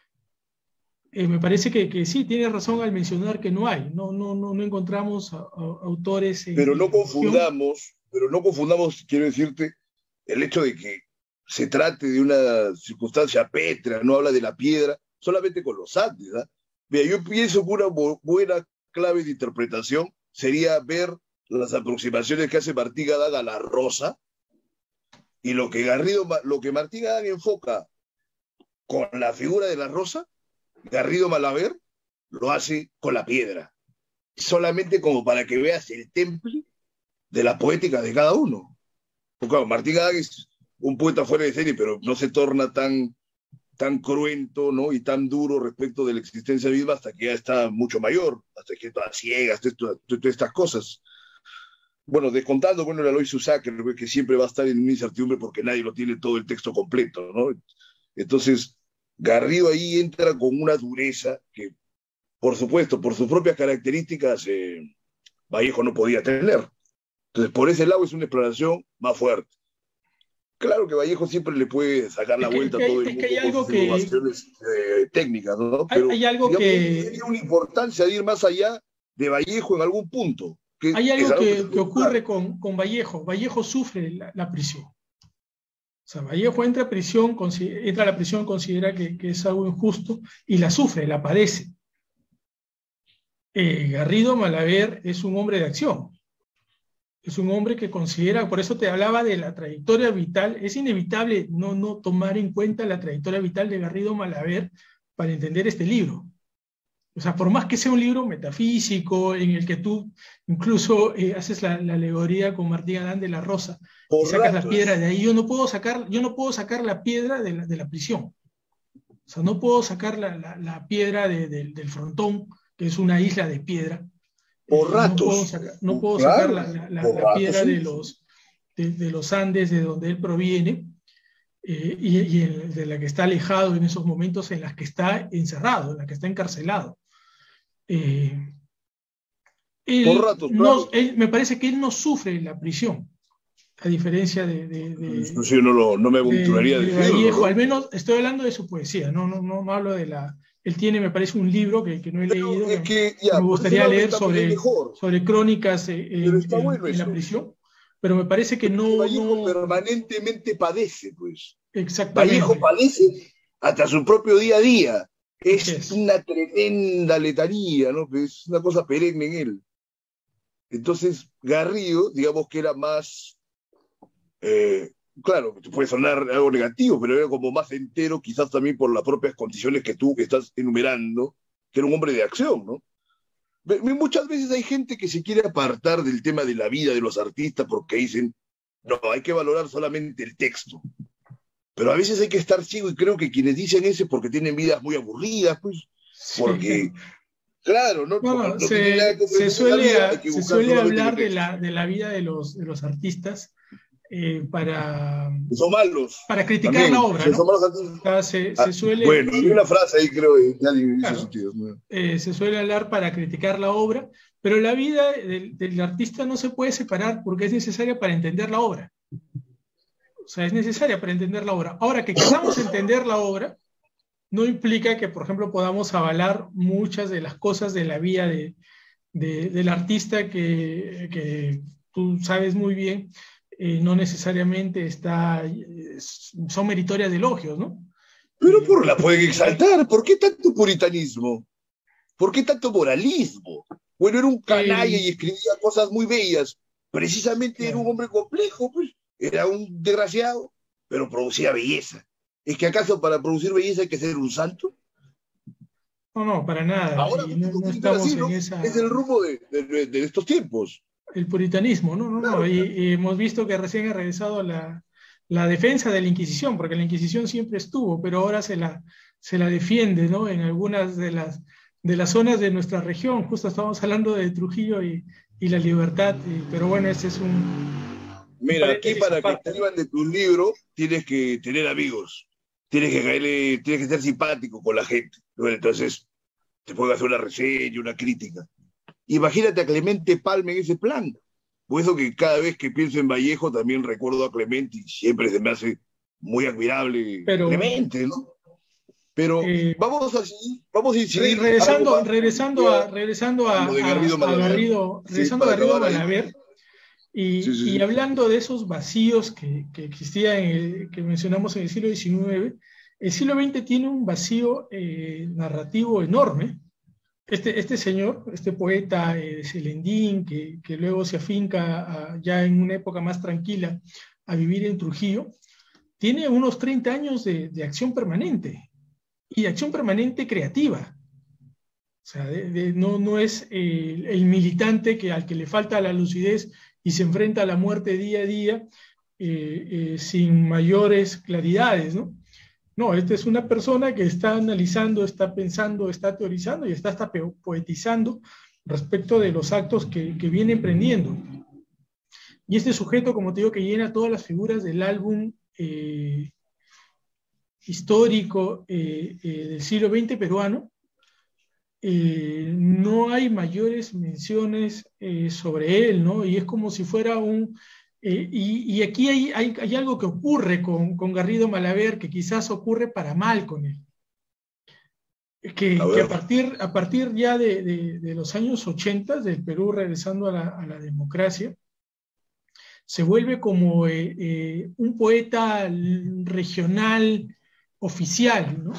eh, me parece que, que sí, tiene razón al mencionar que no hay, no, no, no, no encontramos a, a, autores... En, pero no confundamos, pero no confundamos, quiero decirte, el hecho de que se trate de una circunstancia pétrea, no habla de la piedra, solamente con los Andes. ¿eh? Mira, yo pienso que una buena clave de interpretación sería ver las aproximaciones que hace Martí Gadán a la rosa y lo que Garrido, lo que Martí Gadán enfoca con la figura de la rosa, Garrido Malaver lo hace con la piedra, solamente como para que veas el temple de la poética de cada uno. Porque claro, Martí Gadán es un poeta fuera de serie, pero no se torna tan tan cruento, ¿no? Y tan duro respecto de la existencia misma hasta que ya está mucho mayor, hasta que está ciega, todas estas cosas. Bueno, descontando, bueno, el Aloysius Sáker, que siempre va a estar en una incertidumbre porque nadie lo tiene todo el texto completo, ¿no? Entonces, Garrido ahí entra con una dureza que, por supuesto, por sus propias características, eh, Vallejo no podía tener. Entonces, por ese lado es una exploración más fuerte. Claro que Vallejo siempre le puede sacar la vuelta a todo el mundo con sus innovaciones eh, técnicas, ¿no? Pero hay, hay algo digamos, que... tiene una importancia de ir más allá de Vallejo en algún punto. Que hay algo, algo que, que, que ocurre con, con Vallejo. Vallejo sufre la, la prisión. O sea, Vallejo entra a prisión, entra a la prisión, considera que, que es algo injusto y la sufre, la padece. Eh, Garrido Malaver es un hombre de acción. Es un hombre que considera, por eso te hablaba de la trayectoria vital. Es inevitable no, no tomar en cuenta la trayectoria vital de Garrido Malaver para entender este libro. O sea, por más que sea un libro metafísico, en el que tú incluso eh, haces la, la alegoría con Martín Adán de la Rosa, por y sacas ratos. La piedra de ahí, yo no puedo sacar, yo no puedo sacar la piedra de la, de la prisión. O sea, no puedo sacar la, la, la piedra de, de, del frontón, que es una isla de piedra. Por ratos. No puedo sacar, no puedo claro, sacar la, la, la, la ratos, piedra sí. de, los, de, de los Andes, de donde él proviene, eh, y, y el, de la que está alejado en esos momentos, en las que está encerrado, en la que está encarcelado. Eh, él Por ratos, no, claro. él, me parece que él no sufre la prisión, a diferencia de... de, de Eso sí, no, lo, no me aventuraría de, de, de Vallejo, ¿no? Al menos estoy hablando de su poesía, no, no, no, no hablo de la... Él tiene, me parece, un libro que, que no he pero leído, es que, que ya, me gustaría leer sobre, sobre crónicas eh, en, en, bueno en la prisión, pero me parece que no... Vallejo no... permanentemente padece, pues. Exactamente. Vallejo padece hasta su propio día a día. Es, es una tremenda letanía, ¿no? Es una cosa perenne en él. Entonces, Garrido, digamos que era más... Eh, claro, puede sonar algo negativo, pero era como más entero, quizás también por las propias condiciones que tú estás enumerando, que era un hombre de acción, ¿no? Muchas veces hay gente que se quiere apartar del tema de la vida de los artistas porque dicen, no, hay que valorar solamente el texto. Pero a veces hay que estar ciego, y creo que quienes dicen eso es porque tienen vidas muy aburridas, pues, porque... Sí. Claro, no, no, no, no se, se suele, vida, se suele hablar de la, de la vida de los, de los artistas eh, para, son malos, para criticar también, la obra, ¿no? O sea, se, ah, se suele, bueno, hay una frase ahí creo que ya dice claro, sentido, ¿no? eh, se suele hablar para criticar la obra, pero la vida del, del artista no se puede separar porque es necesaria para entender la obra. O sea, es necesaria para entender la obra. Ahora, que queramos entender la obra no implica que, por ejemplo, podamos avalar muchas de las cosas de la vida de, de, del artista que, que tú sabes muy bien, eh, no necesariamente está, eh, son meritorias de elogios, ¿no? Pero por la pueden exaltar. ¿Por qué tanto puritanismo? ¿Por qué tanto moralismo? Bueno, era un canalla eh, y escribía cosas muy bellas. Precisamente claro. Era un hombre complejo, pues. Era un desgraciado, pero producía belleza. ¿Es que acaso para producir belleza hay que ser un santo? No, no, para nada. Ahora no, no estamos así, ¿no? En esa... Es el rumbo de, de, de estos tiempos. El puritanismo, no, no, claro, no. Y, y hemos visto que recién ha regresado la, la defensa de la Inquisición, porque la Inquisición siempre estuvo, pero ahora se la, se la defiende, ¿no? En algunas de las, de las zonas de nuestra región. Justo estábamos hablando de Trujillo y, y la libertad, y, pero bueno, este es un... Mira, aquí para que escriban de tu libro tienes que tener amigos, tienes que caerle, tienes que ser simpático con la gente. Bueno, entonces te pueden hacer una reseña, una crítica. Imagínate a Clemente Palma en ese plan. Por eso que cada vez que pienso en Vallejo también recuerdo a Clemente y siempre se me hace muy admirable Pero, Clemente, ¿no? Pero eh, vamos a vamos a incidir. Regresando, regresando a regresando a, a, a Garrido, regresando sí, a Garrido Malaver. Y, sí, sí, y hablando de esos vacíos que, que existían, en el, que mencionamos en el siglo diecinueve, el siglo veinte tiene un vacío eh, narrativo enorme. Este, este señor, este poeta eh, Celendín, que, que luego se afinca a, ya en una época más tranquila a vivir en Trujillo, tiene unos treinta años de, de acción permanente, y de acción permanente creativa. O sea, de, de, no, no es eh, el militante que, al que le falta la lucidez y se enfrenta a la muerte día a día eh, eh, sin mayores claridades, ¿no? No, esta es una persona que está analizando, está pensando, está teorizando y está hasta poetizando respecto de los actos que, que viene emprendiendo. Y este sujeto, como te digo, que llena todas las figuras del álbum eh, histórico eh, eh, del siglo veinte peruano, eh, no hay mayores menciones eh, sobre él, ¿no? Y es como si fuera un... Eh, y, y aquí hay, hay, hay algo que ocurre con, con Garrido Malaver, que quizás ocurre para mal con él. Que a, que a, partir, a partir ya de, de, de los años ochenta, del Perú regresando a la, a la democracia, se vuelve como eh, eh, un poeta regional oficial, ¿no?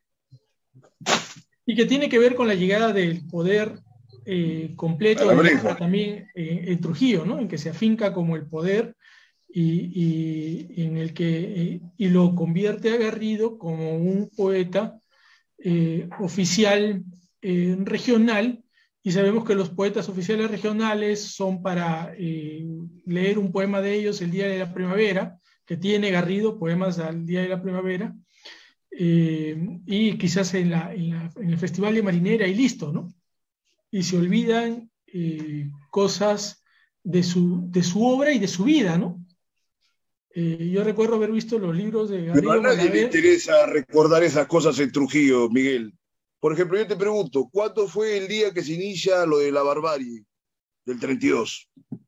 Y que tiene que ver con la llegada del poder eh, completo de la, también eh, en Trujillo, ¿no? En que se afinca como el poder y, y en el que eh, y lo convierte a Garrido como un poeta eh, oficial eh, regional. Y sabemos que los poetas oficiales regionales son para eh, leer un poema de ellos el día de la primavera, que tiene Garrido poemas al día de la primavera, eh, y quizás en, la, en, la, en el Festival de Marinera y listo, ¿no? Y se olvidan eh, cosas de su, de su obra y de su vida, ¿no? Eh, yo recuerdo haber visto los libros de Garrido Pero a nadie Malaver. le interesa recordar esas cosas en Trujillo, Miguel. Por ejemplo, yo te pregunto, ¿cuándo fue el día que se inicia lo de la barbarie del treinta y dos?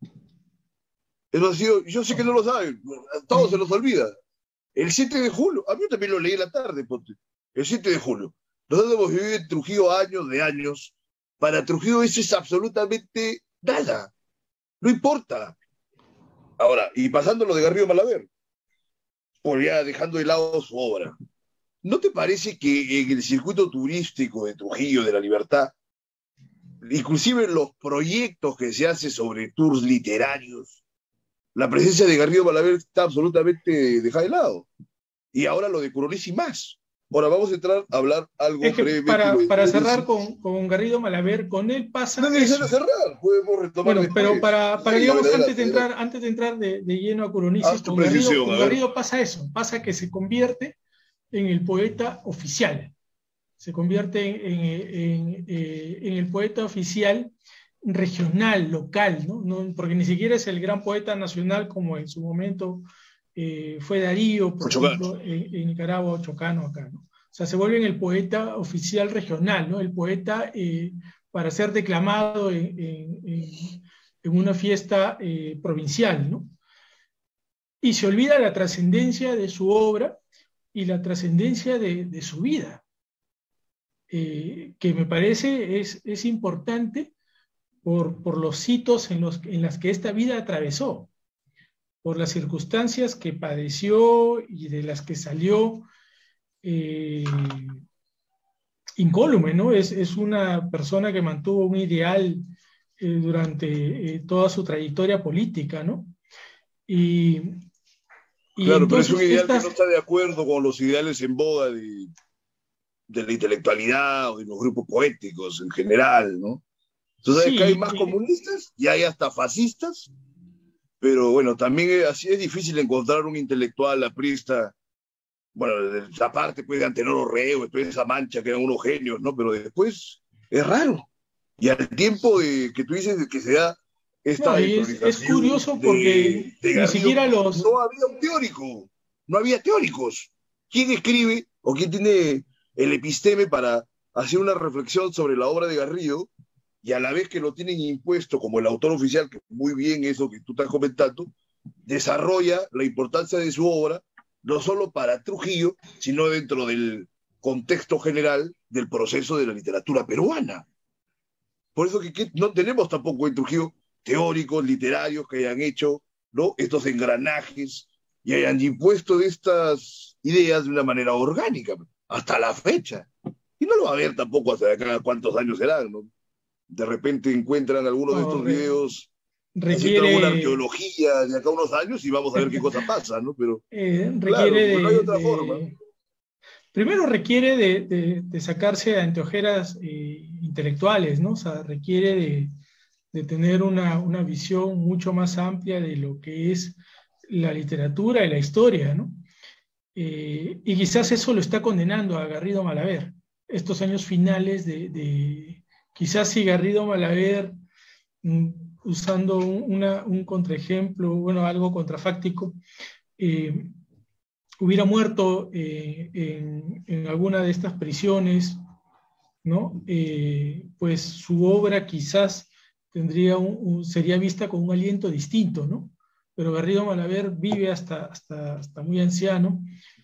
Eso ha sido, yo sé que no lo saben, a todos se los olvida. El siete de julio, a mí también lo leí en la tarde, ponte. El siete de julio. Nosotros hemos vivido en Trujillo años de años. Para Trujillo eso es absolutamente nada. No importa. Ahora, y pasando lo de Garrido Malaver, por ya dejando de lado su obra. ¿No te parece que en el circuito turístico de Trujillo, de la Libertad, inclusive en los proyectos que se hacen sobre tours literarios, la presencia de Garrido Malaver está absolutamente dejada de lado? Y ahora lo de Curonesi más. Ahora vamos a entrar a hablar algo es que brevemente. Para, para cerrar con, con Garrido Malaver, con él pasa. No es necesario cerrar, podemos retomar. Bueno, después. pero para, para sí, digamos, adelante, antes de entrar, antes de entrar de, de lleno a Curonesi, con, Garrido, con Garrido pasa eso, pasa que se convierte en el poeta oficial, se convierte en, en, en, en el poeta oficial regional, local, ¿no? No, porque ni siquiera es el gran poeta nacional como en su momento eh, fue Darío, por Chocano. ejemplo, en, en Nicaragua, o Chocano acá, ¿no? O sea, se vuelve en el poeta oficial regional, ¿no? El poeta eh, para ser declamado en, en, en una fiesta eh, provincial, ¿no? Y se olvida la trascendencia de su obra y la trascendencia de, de su vida, eh, que me parece es, es importante por, por los hitos en los en las que esta vida atravesó, por las circunstancias que padeció y de las que salió eh, incólume, ¿no? Es, es una persona que mantuvo un ideal eh, durante eh, toda su trayectoria política, ¿no? Y, y claro, entonces, pero es un ideal estas... que no está de acuerdo con los ideales en boga de, de la intelectualidad o de los grupos poéticos en general, ¿no? Tú sabes sí, que hay más y... comunistas y hay hasta fascistas, pero bueno, también es, así es difícil encontrar un intelectual aprista. Bueno, aparte pues de Antenor Orrego, toda esa mancha que eran unos genios, ¿no? Pero después es raro. Y al tiempo de que tú dices que se da esta no, es, es curioso porque de, de ni siquiera los... No había un teórico, no había teóricos. ¿Quién escribe o quién tiene el episteme para hacer una reflexión sobre la obra de Garrido y a la vez que lo tienen impuesto como el autor oficial, que muy bien eso que tú estás comentando, desarrolla la importancia de su obra no solo para Trujillo, sino dentro del contexto general del proceso de la literatura peruana? Por eso que, que no tenemos tampoco en Trujillo teóricos, literarios que hayan hecho, ¿no?, estos engranajes y hayan impuesto estas ideas de una manera orgánica, hasta la fecha. Y no lo va a haber tampoco hasta acá cuántos años serán, ¿no? De repente encuentran algunos no, de estos videos requiere... haciendo alguna arqueología de acá unos años y vamos a ver qué cosa pasa, ¿no? Pero eh, requiere claro, de, no hay otra de... forma. Primero requiere de, de, de sacarse anteojeras eh, intelectuales, ¿no? O sea, requiere de, de tener una, una visión mucho más amplia de lo que es la literatura y la historia, ¿no? Eh, y quizás eso lo está condenando a Garrido Malaver, estos años finales de, de quizás si Garrido Malaver, mm, usando un, una, un contraejemplo, bueno, algo contrafáctico, eh, hubiera muerto eh, en, en alguna de estas prisiones, ¿no? Eh, pues su obra quizás tendría un, un, sería vista con un aliento distinto, ¿no? Pero Garrido Malaver vive hasta, hasta, hasta muy anciano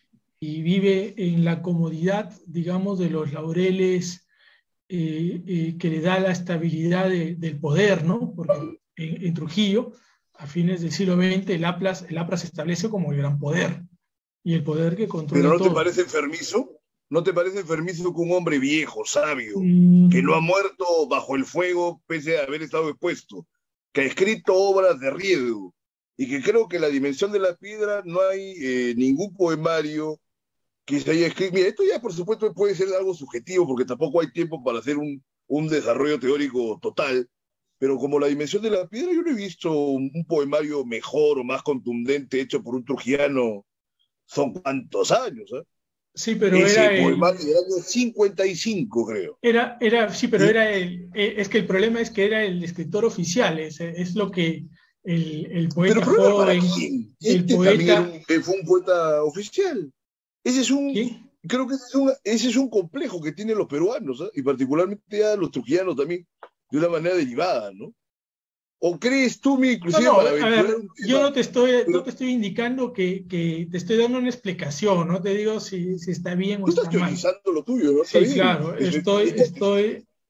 y vive en la comodidad, digamos, de los laureles eh, eh, que le da la estabilidad de, del poder, ¿no? Porque en, en Trujillo, a fines del siglo veinte, el APLA, el APLA se establece como el gran poder, y el poder que controla todo. ¿Pero no te parece enfermizo? ¿No te parece enfermizo que un hombre viejo, sabio, mm. que no ha muerto bajo el fuego pese a haber estado expuesto, que ha escrito obras de riesgo, y que creo que La Dimensión de la Piedra no hay eh, ningún poemario que se haya escrito? Mira, esto ya por supuesto puede ser algo subjetivo, porque tampoco hay tiempo para hacer un, un desarrollo teórico total, pero como La Dimensión de la Piedra, yo no he visto un, un poemario mejor o más contundente hecho por un trujillano. Son cuántos años, ¿eh? Sí, pero ese era poemario el... del año cincuenta y cinco, creo. Era, era, sí, pero ¿sí? Era el... Es que el problema es que era el escritor oficial, es, es lo que el, el poeta pero joven... ¿quién? El este poeta... también un, fue un poeta oficial. Ese es un... ¿Qué? Creo que ese es, un, ese es un complejo que tienen los peruanos, ¿eh? Y particularmente ya los trujillanos también, de una manera derivada, ¿no? ¿O crees tú, mi inclusive, no, no, para a ver, yo no te estoy, pero, no te estoy indicando que, que te estoy dando una explicación, no te digo si, si está bien o está mal. Tú estás teorizando lo tuyo, ¿no? Sí, claro, estoy, estoy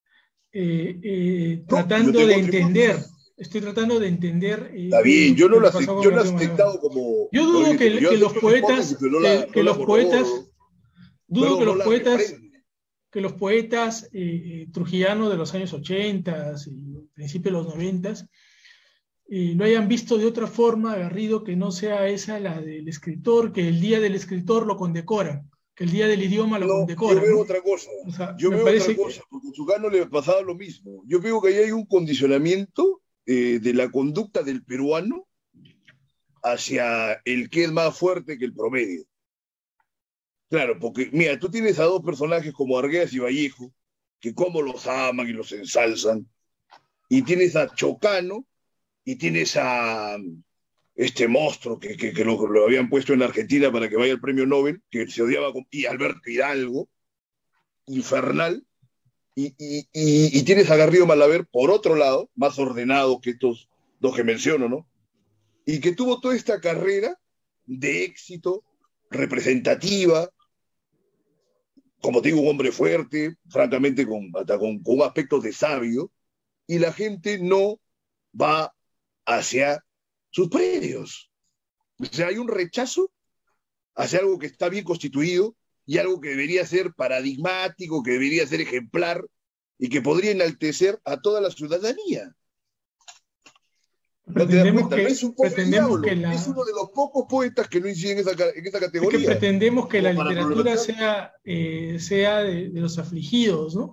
eh, eh, tratando no, de entender, estoy tratando de entender. Eh, está bien, yo no lo he yo no aceptado como... Yo dudo oye, que, que los poetas, que, la, que, que los poetas, dudo que los no poetas, que los poetas eh, trujillanos de los años ochenta y principios de los noventa eh, lo hayan visto de otra forma, Garrido, que no sea esa la del escritor, que el día del escritor lo condecoran, que el día del idioma lo no, condecoran. Yo veo ¿no? otra cosa, o sea, yo veo otra cosa, que... porque a Chugano le pasaba lo mismo. Yo veo que ahí hay un condicionamiento eh, de la conducta del peruano hacia el que es más fuerte que el promedio. Claro, porque, mira, tú tienes a dos personajes como Arguedas y Vallejo, que como los aman y los ensalzan, y tienes a Chocano, y tienes a este monstruo que, que, que lo, lo habían puesto en Argentina para que vaya al premio Nobel, que se odiaba con, y Alberto Hidalgo, infernal, y, y, y, y tienes a Garrido Malaver, por otro lado, más ordenado que estos dos que menciono, ¿no? Y que tuvo toda esta carrera de éxito, representativa, como te digo, un hombre fuerte, francamente con, hasta con, con un aspecto de sabio, y la gente no va hacia sus predios. O sea, hay un rechazo hacia algo que está bien constituido y algo que debería ser paradigmático, que debería ser ejemplar y que podría enaltecer a toda la ciudadanía. ¿No te das cuenta? Que, no es un pretendemos que la... es uno de los pocos poetas que no inciden en esa, en esa categoría. Es que pretendemos que la literatura sea, eh, sea de, de los afligidos, ¿no?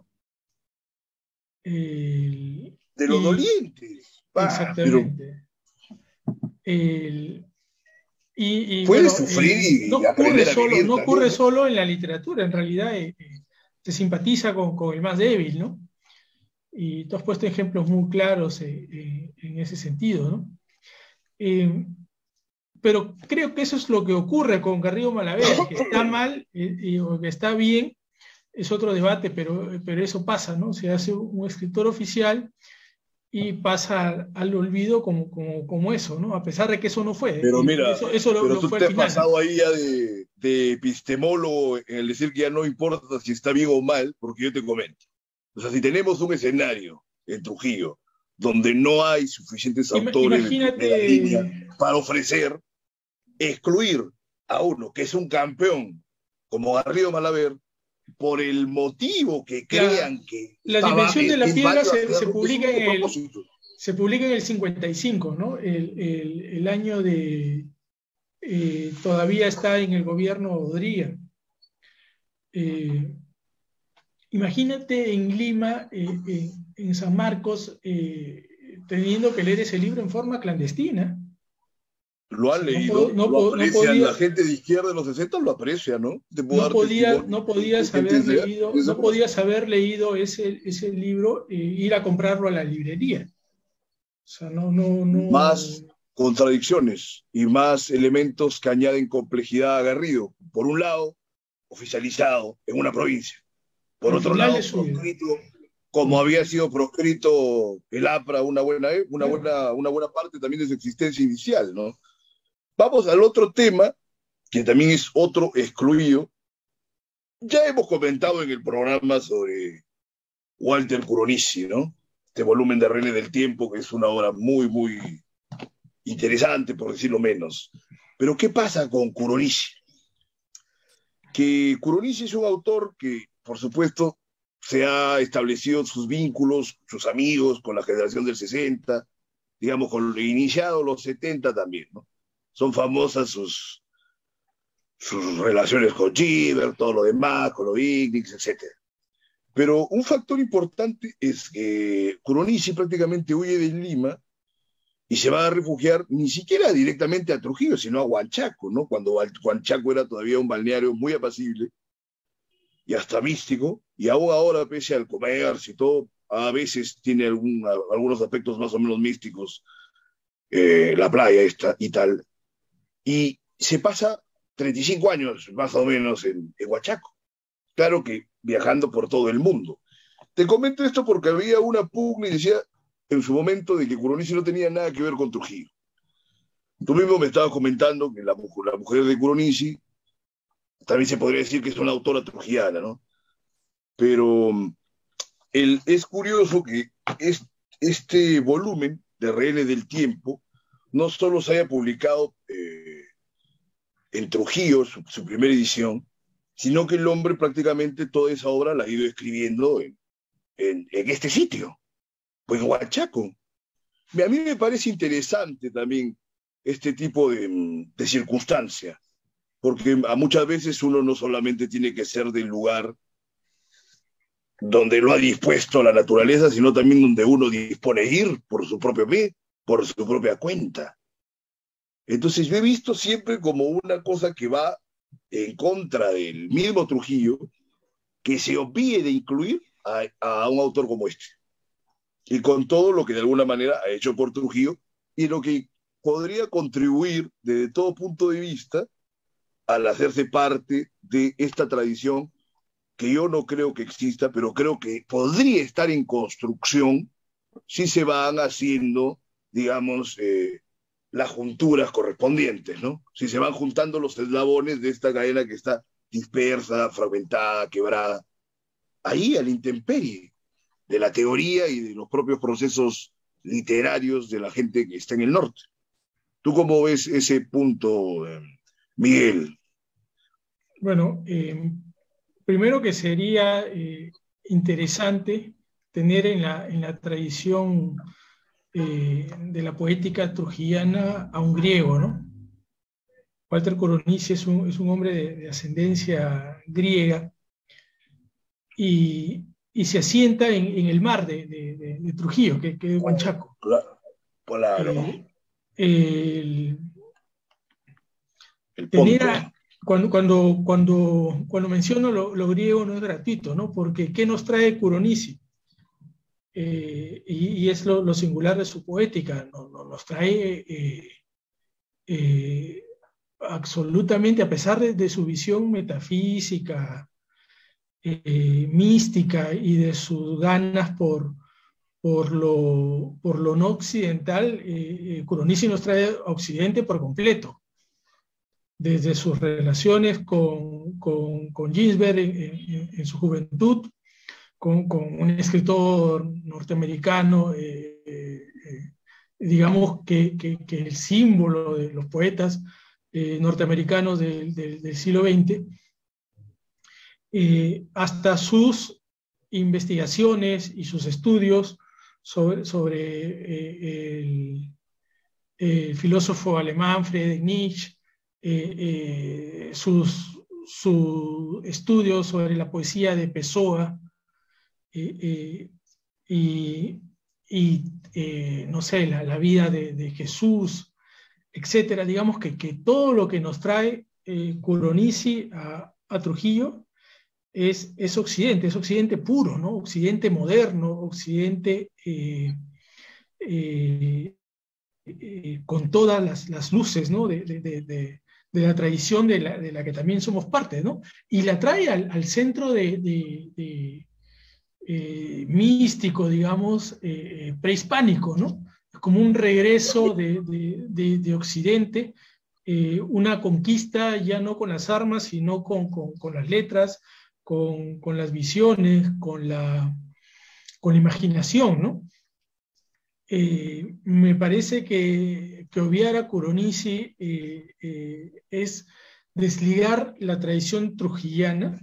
El... De los y... dolientes. Exactamente. Pero... El... Y, y, Puedes bueno, sufrir eh, y no ocurre, solo, vivir, no ocurre solo en la literatura, en realidad eh, eh, se simpatiza con, con el más débil, ¿no? Y tú has puesto ejemplos muy claros eh, eh, en ese sentido, ¿no? Eh, pero creo que eso es lo que ocurre con Garrido Malaver, que está mal eh, y, o que está bien, es otro debate, pero, pero eso pasa, ¿no? Se hace un escritor oficial y pasa al, al olvido como, como, como eso, ¿no? A pesar de que eso no fue. Pero mira, eso, eso lo, pero lo tú fue te al has final, pasado ¿no? ahí ya de, de epistemólogo en el decir que ya no importa si está bien o mal, porque yo te comento. O sea, si tenemos un escenario en Trujillo donde no hay suficientes autores Imagínate... de la línea para ofrecer, excluir a uno que es un campeón como Garrido Malaver, por el motivo que crean la, que... La Dimensión de la Piedra se, se, publica en el, se publica en el cincuenta y cinco, ¿no? El, el, el año de... Eh, todavía está en el gobierno Odría. Eh, imagínate en Lima, eh, eh, en San Marcos, eh, teniendo que leer ese libro en forma clandestina. lo han leído, no, no, lo aprecian, no podía, la gente de izquierda de los sesenta lo aprecia, ¿no? No, podía, no podías haber leído, no podías haber leído ese, ese libro e ir a comprarlo a la librería. O sea, no, no, no... Más contradicciones y más elementos que añaden complejidad a Garrido. Por un lado, oficializado en una provincia. Por Al otro lado, proscrito, como había sido proscrito el APRA una buena, una, buena, una buena parte también de su existencia inicial, ¿no? Vamos al otro tema, que también es otro excluido. Ya hemos comentado en el programa sobre Walter Curonici, ¿no? Este volumen de Rehenes del Tiempo, que es una obra muy, muy interesante, por decirlo menos. Pero ¿qué pasa con Curonici? Que Curonici es un autor que, por supuesto, se ha establecido sus vínculos, sus amigos con la generación del sesenta, digamos, con lo iniciado los setenta también, ¿no? Son famosas sus, sus relaciones con Giver, todo lo demás, con los Ignix, etcétera. Pero un factor importante es que Curonici prácticamente huye de Lima y se va a refugiar ni siquiera directamente a Trujillo, sino a Huanchaco, ¿no? Cuando Huanchaco era todavía un balneario muy apacible y hasta místico, y aún ahora, pese al comercio y todo, a veces tiene algún, algunos aspectos más o menos místicos, eh, la playa esta y tal. Y se pasa treinta y cinco años más o menos en, en Huanchaco. Claro que viajando por todo el mundo. Te comento esto porque había una pugna y decía en su momento de que Curonici no tenía nada que ver con Trujillo. Tú mismo me estabas comentando que la mujer, la mujer de Curonici también se podría decir que es una autora trujillana, ¿no? Pero el, es curioso que es, este volumen de Rehenes del Tiempo no solo se haya publicado eh, en Trujillo, su, su primera edición, sino que el hombre prácticamente toda esa obra la ha ido escribiendo en, en, en este sitio, pues en Huanchaco. A mí me parece interesante también este tipo de, de circunstancia, porque a muchas veces uno no solamente tiene que ser del lugar donde lo ha dispuesto la naturaleza, sino también donde uno dispone ir por su propio pie, por su propia cuenta. Entonces yo he visto siempre como una cosa que va en contra del mismo Trujillo, que se olvide de incluir a, a un autor como este. Y con todo lo que de alguna manera ha hecho por Trujillo, y lo que podría contribuir desde todo punto de vista al hacerse parte de esta tradición que yo no creo que exista, pero creo que podría estar en construcción si se van haciendo, digamos, eh, las junturas correspondientes, ¿no? Si se van juntando los eslabones de esta cadena que está dispersa, fragmentada, quebrada, ahí a la intemperie de la teoría y de los propios procesos literarios de la gente que está en el norte. ¿Tú cómo ves ese punto, eh, Miguel? Bueno, eh, primero que sería eh, interesante tener en la, en la tradición eh, de la poética trujillana a un griego, ¿no? Walter Curonici es un, es un hombre de, de ascendencia griega y, y se asienta en, en el mar de, de, de, de Trujillo, que, que es Huanchaco. Claro, claro. Eh, el, el tenía, cuando, cuando, cuando, cuando menciono lo, lo griego no es gratuito, ¿no? Porque ¿qué nos trae Curonici? Eh, y, y es lo, lo singular de su poética, no, no, nos trae eh, eh, absolutamente, a pesar de, de su visión metafísica, eh, mística y de sus ganas por, por, lo, por lo no occidental, eh, Curonici nos trae a Occidente por completo, desde sus relaciones con, con, con Ginsberg en, en, en su juventud, Con, con un escritor norteamericano, eh, eh, digamos que, que, que el símbolo de los poetas eh, norteamericanos del, del, del siglo veinte, eh, hasta sus investigaciones y sus estudios sobre, sobre eh, el, el filósofo alemán Friedrich Nietzsche, eh, eh, sus, su estudio sobre la poesía de Pessoa, Eh, eh, y, y eh, no sé, la, la vida de, de Jesús, etcétera. Digamos que, que todo lo que nos trae eh, Curonisi a, a Trujillo es, es Occidente, es Occidente puro, ¿no? Occidente moderno, Occidente eh, eh, eh, con todas las, las luces, ¿no? de, de, de, de, de la tradición de la, de la que también somos parte, ¿no? Y la trae al, al centro de, de, de eh, místico, digamos, eh, prehispánico, ¿no? Como un regreso de, de, de, de Occidente, eh, una conquista ya no con las armas, sino con, con, con las letras, con, con, las visiones, con la, con la imaginación, ¿no? Eh, me parece que, que obviar a Curonisi eh, eh, es desligar la tradición trujillana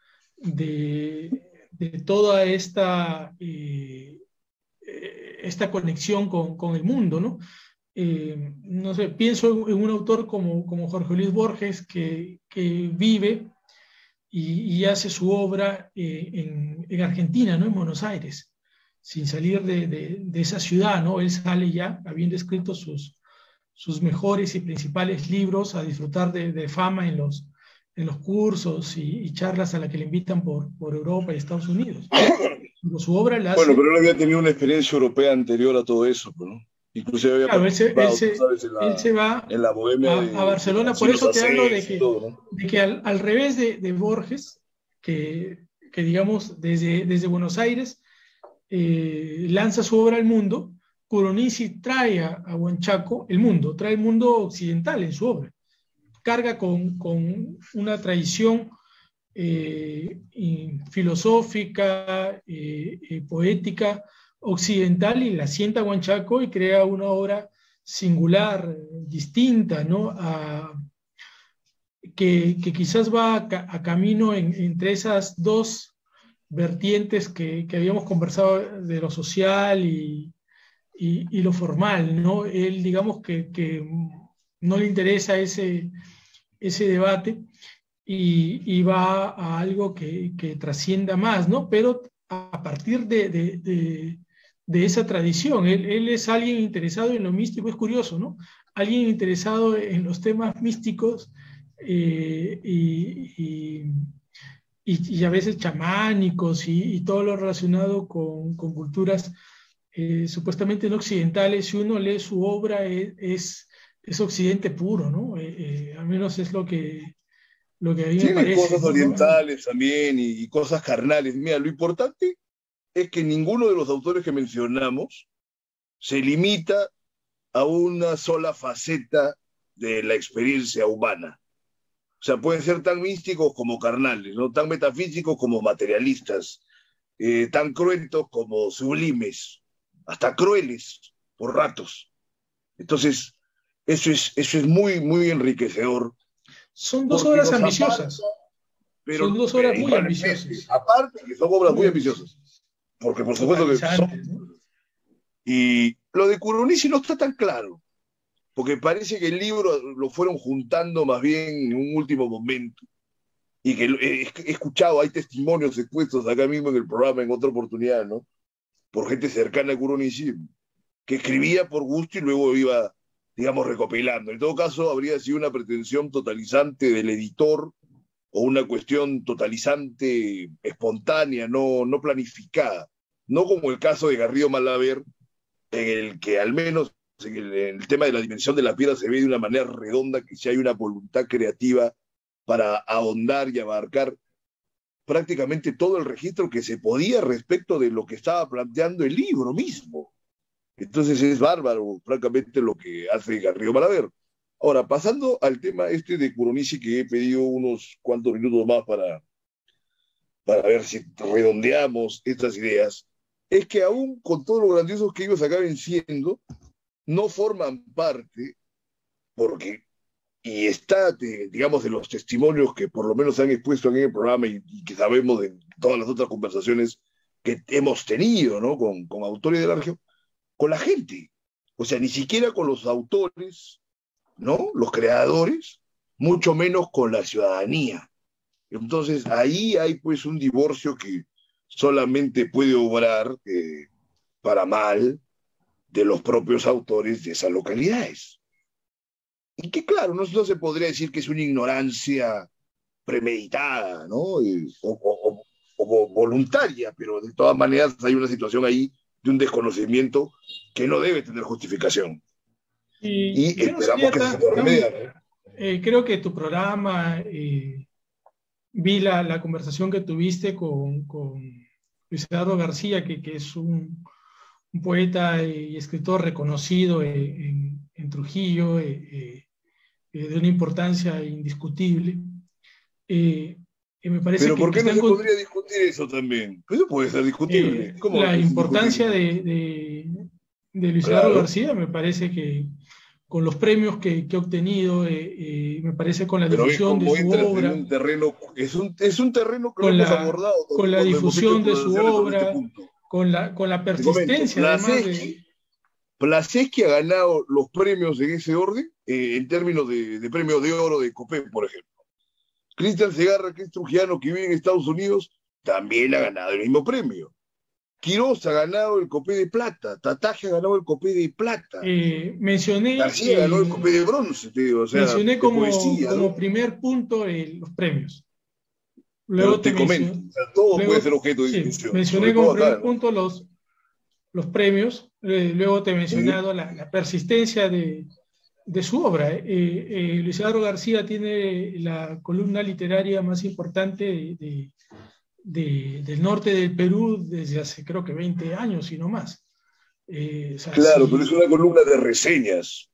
de, de toda esta, eh, esta conexión con, con, el mundo, ¿no? Eh, no sé, pienso en, en un autor como, como Jorge Luis Borges que, que vive y, y hace su obra eh, en, en Argentina, ¿no? En Buenos Aires, sin salir de, de, de esa ciudad, ¿no? Él sale ya, habiendo escrito sus, sus mejores y principales libros, a disfrutar de, de fama en los, en los cursos y, y charlas a las que le invitan por, por Europa y Estados Unidos. Pero su obra la hace... Bueno, pero él había tenido una experiencia europea anterior a todo eso, ¿no? Inclusive había claro, él se, él se, ¿sabes? En la, él se va en la bohemia a, de, a Barcelona, por eso te hablo de que, todo, ¿no? de que al, al revés de, de Borges, que, que digamos desde, desde Buenos Aires eh, lanza su obra al mundo, Curonisi trae a, a Huanchaco el mundo, trae el mundo occidental en su obra, carga con, con una tradición eh, filosófica, eh, eh, poética, occidental, y la sienta a Huanchaco y crea una obra singular, distinta, ¿no? A, que, que quizás va a, a camino en, entre esas dos vertientes que, que habíamos conversado de lo social y, y, y lo formal, ¿no? Él, digamos que, que no le interesa ese, ese debate y, y va a algo que, que trascienda más, ¿no? Pero a partir de, de, de, de esa tradición. Él, él es alguien interesado en lo místico, es curioso, ¿no? Alguien interesado en los temas místicos eh, y, y, y, y a veces chamánicos y, y todo lo relacionado con, con culturas eh, supuestamente no occidentales. Si uno lee su obra, es, es, es occidente puro, ¿no? Eh, eh, al menos es lo que, lo que a mí Tiene me parece. cosas orientales también y, y cosas carnales. Mira, lo importante es que ninguno de los autores que mencionamos se limita a una sola faceta de la experiencia humana. O sea, pueden ser tan místicos como carnales, ¿no? Tan metafísicos como materialistas, eh, tan cruentos como sublimes, hasta crueles por ratos. Entonces, eso es, eso es muy, muy enriquecedor. Son dos obras ambiciosas. Aparta, pero, son dos obras muy ambiciosas. Aparte que son obras muy, muy ambiciosas. Porque por supuesto que son... ¿no? Y lo de Curonisi no está tan claro, porque parece que el libro lo fueron juntando más bien en un último momento. Y que he, he escuchado, hay testimonios expuestos acá mismo en el programa en otra oportunidad, ¿no? Por gente cercana a Curonisi, que escribía por gusto y luego iba, digamos, recopilando. En todo caso, habría sido una pretensión totalizante del editor o una cuestión totalizante espontánea, no, no planificada. No como el caso de Garrido Malaver, en el que al menos en el, en el tema de la dimensión de la piedra se ve de una manera redonda, que si hay una voluntad creativa para ahondar y abarcar prácticamente todo el registro que se podía respecto de lo que estaba planteando el libro mismo. Entonces es bárbaro, francamente, lo que hace Garrido Malaver. Ahora, pasando al tema este de Curonisi, que he pedido unos cuantos minutos más para, para ver si redondeamos estas ideas, es que aún con todo lo grandiosos que ellos acaben siendo, no forman parte, porque, y está, de, digamos, de los testimonios que por lo menos se han expuesto en el programa y, y que sabemos de todas las otras conversaciones que hemos tenido, ¿no? Con, con autores de la región, con la gente. O sea, ni siquiera con los autores, ¿no? Los creadores, mucho menos con la ciudadanía. Entonces, ahí hay pues un divorcio que solamente puede obrar eh, para mal de los propios autores de esas localidades. y que claro, no, no se podría decir que es una ignorancia premeditada, ¿no? Y, o, o, o voluntaria, pero de todas maneras hay una situación ahí de un desconocimiento que no debe tener justificación. Y, y esperamos que se pueda remediar. Eh, creo que tu programa, eh, vi la, la conversación que tuviste con, con Luis Eduardo García, que, que es un, un poeta y escritor reconocido en, en, en Trujillo, eh, eh, de una importancia indiscutible. Eh, y me parece Pero que, ¿por qué que no se con... podría discutir eso también? Pues eso puede ser discutible. Eh, ¿Cómo la es importancia de, de, de Luis Eduardo claro. García, me parece que con los premios que, que ha obtenido, eh, eh, me parece con la Pero difusión de su obra. En un terreno, es, un, es un terreno que con lo hemos la, abordado. Con la difusión de su obra, este con, la, con la persistencia, comento, además de... Plasecki ha ganado los premios en ese orden, eh, en términos de, de premio de oro de Copé, por ejemplo. Cristian Segarra, que es trujillano, que vive en Estados Unidos, también ha ganado el mismo premio. Quiroz ha ganado el Copé de plata, Tataje ha ganado el Copé de plata. Eh, mencioné... García eh, ganó el Copé de bronce, tío, o sea, mencioné como, poesía, como ¿no? primer punto eh, los premios. Luego Pero te, te comento, o sea, todo luego, puede ser objeto de sí, discusión. mencioné como primer acá, ¿no? punto los, los premios, eh, luego te he mencionado ¿sí? la, la persistencia de, de su obra. Eh, eh, Luis Eduardo García tiene la columna literaria más importante de, de, de, del norte del Perú desde hace creo que veinte años y no más. Eh, o sea, claro, si, pero es una columna de reseñas.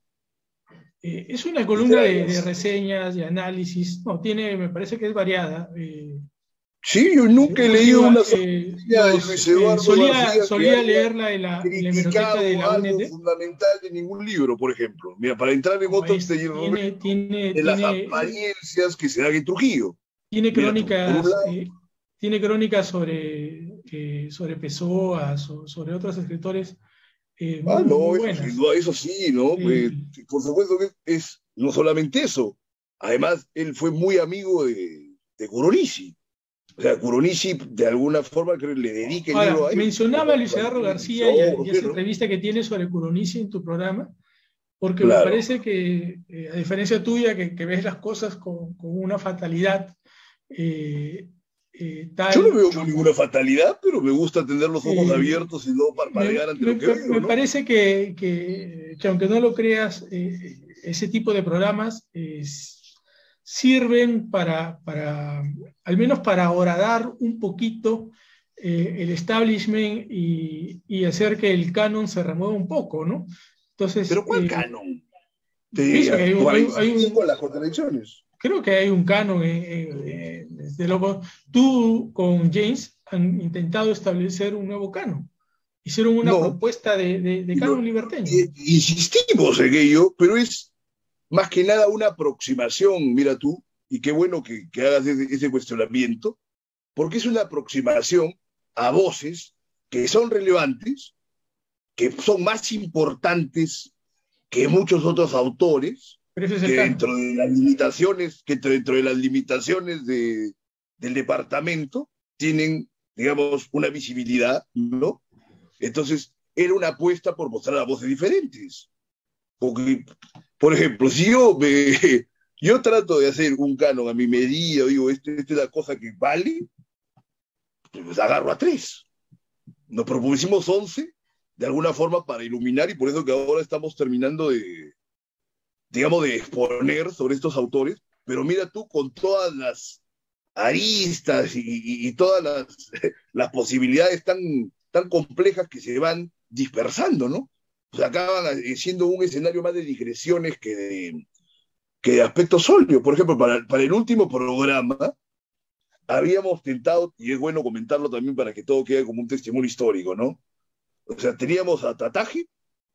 Eh, es una columna de, de reseñas, de análisis, no, tiene, me parece que es variada. Eh, sí, yo nunca he leído una eh, los, Luis Eduardo eh, solía, García solía leerla en la, en la hemeroteca de la U N T. Fundamental de ningún libro, por ejemplo. Mira, para entrar en no, otros es, tiene, tiene, de las tiene, apariencias que se dan en Trujillo. Tiene crónicas, tú, lado, eh, tiene crónicas sobre, eh, sobre Pessoa, so, sobre otros escritores. Eh, ah, muy, no, muy eso, sin duda, eso sí, ¿no? Eh, por supuesto que es no solamente eso. Además, él fue muy amigo de, de Kuronishi. O sea, Kuronishi, de alguna forma, creo que le dedica el Ahora, libro a él. Mencionaba a Luis Eduardo García y, a, y esa entrevista que tiene sobre Kuronishi en tu programa, porque claro. me parece que, eh, a diferencia tuya, que, que ves las cosas con, con una fatalidad, eh, Eh, tal, yo no veo con ninguna fatalidad, pero me gusta tener los ojos eh, abiertos y no parpadear me, ante me, lo que me, veo, me ¿no? parece que, que, que aunque no lo creas, eh, ese tipo de programas eh, sirven para, para, al menos para horadar un poquito eh, el establishment y, y hacer que el canon se remueva un poco, ¿no? Entonces, ¿pero cuál eh, canon? Te diría, hay un, hay, hay un, con las contradicciones. Creo que hay un canon, eh, eh, desde luego. Tú con James han intentado establecer un nuevo canon. Hicieron una no, propuesta de, de, de canon no, liberteño. Insistimos en ello, pero es más que nada una aproximación, mira tú, y qué bueno que, que hagas ese, ese cuestionamiento, porque es una aproximación a voces que son relevantes, que son más importantes que muchos otros autores, Pero ese es el que canon. dentro de las limitaciones, que dentro de las limitaciones de, del departamento tienen, digamos, una visibilidad, ¿no? Entonces, era una apuesta por mostrar a voces diferentes. Porque, por ejemplo, si yo me, yo trato de hacer un canon a mi medida, digo, esta este es la cosa que vale, pues agarro a tres. Nos propusimos once, de alguna forma, para iluminar, y por eso que ahora estamos terminando de, digamos, de exponer sobre estos autores, pero mira tú con todas las aristas y, y, y todas las, las posibilidades tan, tan complejas que se van dispersando, ¿no? O sea, acaban siendo un escenario más de digresiones que de, que de aspectos sólidos. Por ejemplo, para, para el último programa, habíamos tentado, y es bueno comentarlo también para que todo quede como un testimonio histórico, ¿no? O sea, teníamos a Tataje,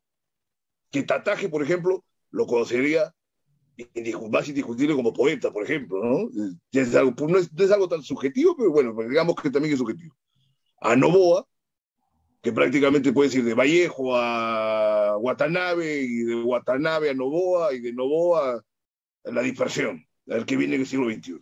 que Tataje, por ejemplo, lo consideraría más indiscutible como poeta, por ejemplo, ¿no? Es algo, no, es, no es algo tan subjetivo, pero bueno, digamos que también es subjetivo. A Noboa, que prácticamente puede decir de Vallejo a Watanabe, y de Watanabe a Noboa, y de Noboa a la dispersión, al que viene en el siglo veintiuno.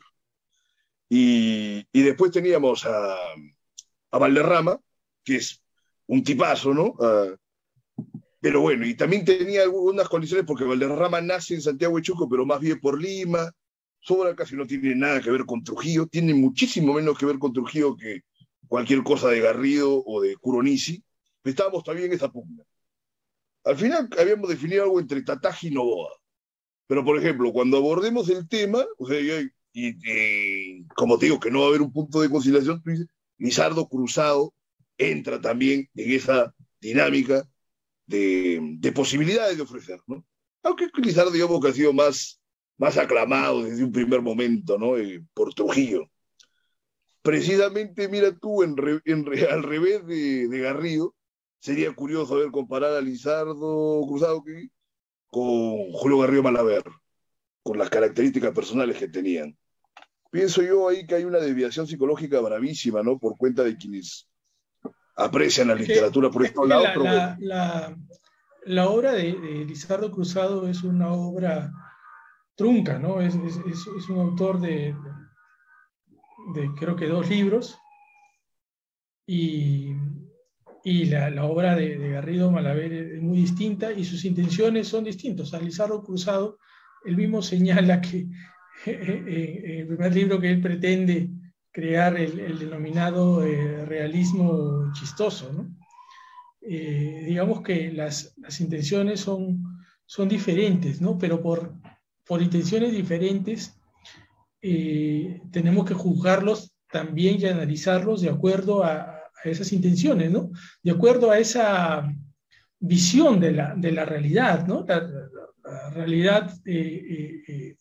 Y, y después teníamos a, a Valderrama, que es un tipazo, ¿no? Uh, pero bueno, y también tenía algunas condiciones porque Valderrama nace en Santiago de Chuco, pero más bien por Lima. Su obra casi no tiene nada que ver con Trujillo, tiene muchísimo menos que ver con Trujillo que cualquier cosa de Garrido o de Curonisi. Estábamos todavía en esa pugna. Al final habíamos definido algo entre Tataji y Noboa. Pero, por ejemplo, cuando abordemos el tema, o sea, y, y, y como te digo, que no va a haber un punto de conciliación, tú dices, Lizardo Cruzado entra también en esa dinámica de, de posibilidades de ofrecer, ¿no? Aunque Lizardo, digamos que ha sido más, más aclamado desde un primer momento, ¿no? Eh, por Trujillo. Precisamente, mira tú, en re, en re, al revés de, de Garrido, sería curioso ver comparar a Lizardo Cruzado que, con Julio Garrido Malaver, con las características personales que tenían. Pienso yo ahí que hay una desviación psicológica bravísima, ¿no? Por cuenta de quienes aprecian la es literatura que, por estos lados. La, pero la, bueno. la, la obra de, de Lizardo Cruzado es una obra trunca, ¿no? Es, es, es, es un autor de, de creo que dos libros, y, y la, la obra de, de Garrido Malaver es muy distinta y sus intenciones son distintas. A Lizardo Cruzado, él mismo señala que eh, el primer libro que él pretende crear el, el denominado eh, realismo chistoso, ¿no? Eh, digamos que las, las intenciones son, son diferentes, ¿no? Pero por, por intenciones diferentes eh, tenemos que juzgarlos también y analizarlos de acuerdo a, a esas intenciones, ¿no? De acuerdo a esa visión de la, de la realidad, ¿no? La, la, la realidad eh, eh, eh,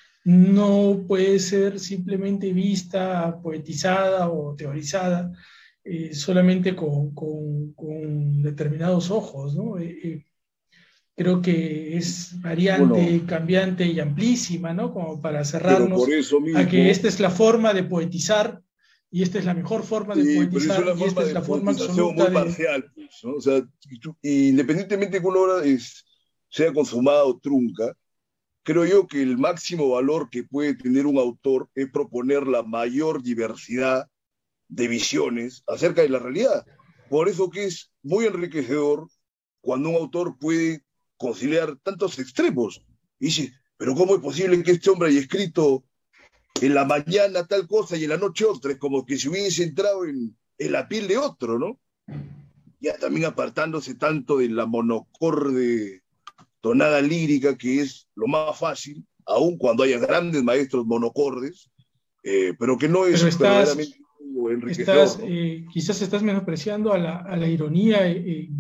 no puede ser simplemente vista, poetizada o teorizada eh, solamente con, con, con determinados ojos, ¿no? Eh, eh, creo que es variante, bueno, cambiante y amplísima, ¿no? Como para cerrarnos mismo, a que esta es la forma de poetizar y esta es la mejor forma de sí, poetizar pero es y esta es la forma absoluta muy parcial, pues, ¿no? O sea, independientemente que una obra es, sea consumada o trunca, creo yo que el máximo valor que puede tener un autor es proponer la mayor diversidad de visiones acerca de la realidad. Por eso que es muy enriquecedor cuando un autor puede conciliar tantos extremos. Y dice, pero ¿cómo es posible que este hombre haya escrito en la mañana tal cosa y en la noche otra? Es como que se hubiese entrado en, en la piel de otro, ¿no? Ya también apartándose tanto de la monocorde tonada lírica, que es lo más fácil, aun cuando haya grandes maestros monocordes, eh, pero que no es pero estás, verdaderamente enriquecedor, estás, ¿no? eh, quizás estás menospreciando a la, a la ironía eh,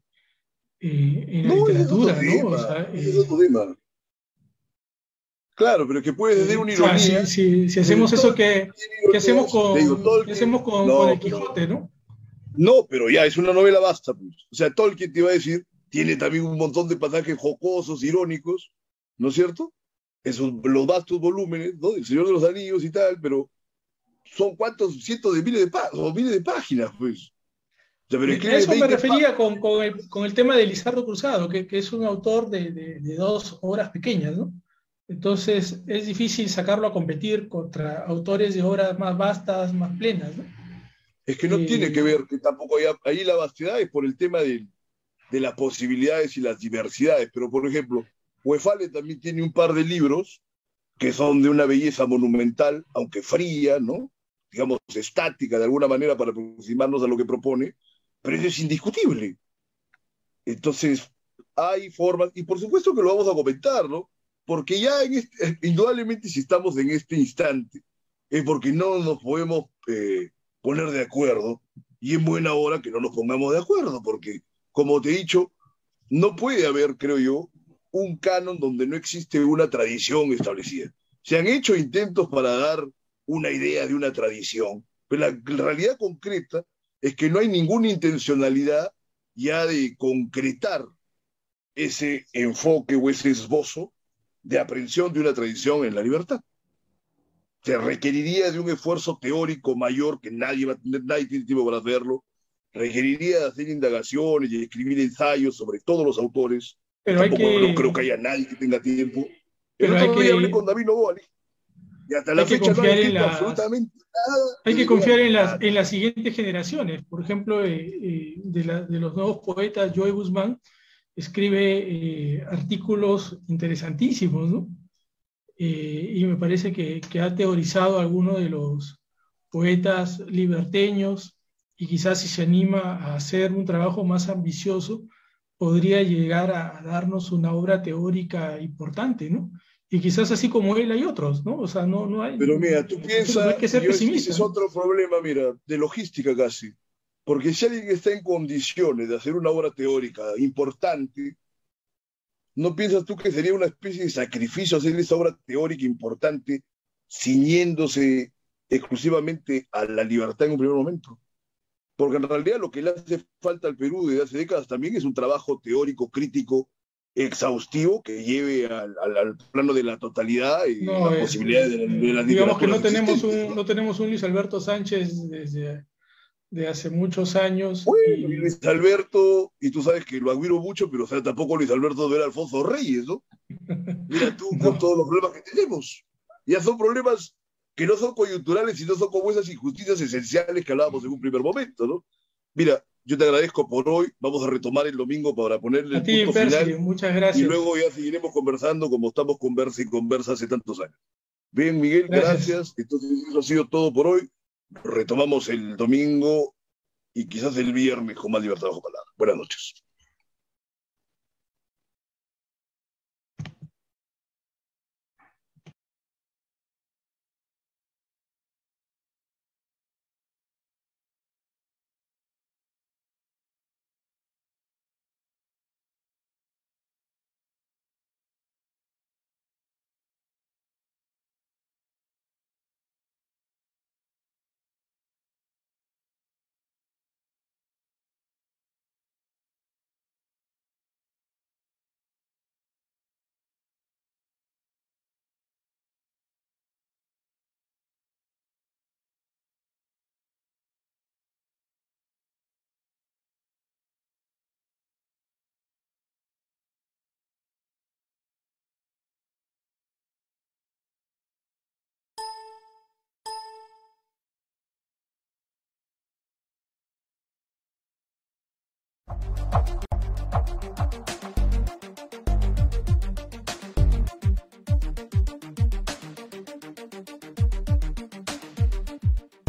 eh, en la no, literatura, es ¿no? O sea, eh, es otro tema. Claro, pero que puede tener una ironía. O sea, si, si, si hacemos eso que, que hacemos con, digo, Tolkien, que hacemos con, no, con el Quijote, ¿no? No, pero ya, es una novela basta, pues. O sea, Tolkien te iba a decir, tiene también un montón de pasajes jocosos, irónicos, ¿no es cierto? Esos, los vastos volúmenes, ¿no? El Señor de los Anillos y tal, pero son cuántos cientos de miles de, pá o miles de páginas, pues. O sea, pero a eso me refería con, con, el, con el tema de Lizardo Cruzado, que, que es un autor de, de, de dos obras pequeñas, ¿no? Entonces es difícil sacarlo a competir contra autores de obras más vastas, más plenas, ¿no? Es que no eh, tiene que ver, que tampoco hay, ahí la vastedad es por el tema del de las posibilidades y las diversidades, pero por ejemplo, Wefale también tiene un par de libros que son de una belleza monumental, aunque fría, ¿no? Digamos, estática de alguna manera para aproximarnos a lo que propone, pero eso es indiscutible. Entonces, hay formas, y por supuesto que lo vamos a comentar, ¿no? Porque ya en este, indudablemente si estamos en este instante, es porque no nos podemos eh, poner de acuerdo, y es buena hora que no nos pongamos de acuerdo, porque como te he dicho, no puede haber, creo yo, un canon donde no existe una tradición establecida. Se han hecho intentos para dar una idea de una tradición, pero la realidad concreta es que no hay ninguna intencionalidad ya de concretar ese enfoque o ese esbozo de aprehensión de una tradición en la libertad. Se requeriría de un esfuerzo teórico mayor que nadie va a tener, nadie tiene tiempo para hacerlo. Requeriría de hacer indagaciones y escribir ensayos sobre todos los autores. Pero Tampoco hay que... no creo que haya nadie que tenga tiempo. Pero el otro día que... hablé con David Novoa y hasta la fecha no ha escrito las... absolutamente nada. Hay que confiar en las, en las siguientes generaciones. Por ejemplo, eh, eh, de, la, de los nuevos poetas, Joe Guzmán, escribe eh, artículos interesantísimos, ¿no? Eh, y me parece que, que ha teorizado a algunos de los poetas liberteños, y quizás si se anima a hacer un trabajo más ambicioso, podría llegar a, a darnos una obra teórica importante, ¿no? Y quizás así como él hay otros, ¿no? O sea, no, no hay... Pero mira, tú piensas, no hay que ser pesimista, ese es ¿no? otro problema, mira, de logística casi. Porque si alguien está en condiciones de hacer una obra teórica importante, ¿no piensas tú que sería una especie de sacrificio hacer esa obra teórica importante ciñéndose exclusivamente a la libertad en un primer momento? Porque en realidad lo que le hace falta al Perú desde hace décadas también es un trabajo teórico, crítico, exhaustivo, que lleve al, al, al plano de la totalidad y no, la es, posibilidad de, de las digamos que no tenemos, existentes, un, ¿no? no tenemos un Luis Alberto Sánchez desde de hace muchos años. Bueno, Y... Luis Alberto, y tú sabes que lo admiro mucho, pero o sea, tampoco Luis Alberto no era Alfonso Reyes, ¿no? Mira tú con no. todos los problemas que tenemos. Ya son problemas que no son coyunturales, sino son como esas injusticias esenciales que hablábamos en un primer momento, ¿no? Mira, yo te agradezco por hoy. Vamos a retomar el domingo para ponerle A el ti, punto Percy, final muchas y gracias. luego ya seguiremos conversando como estamos conversa y conversa hace tantos años. Bien, Miguel, Gracias. gracias. Entonces, eso ha sido todo por hoy. Retomamos el domingo y quizás el viernes con más libertad bajo palabra. Buenas noches.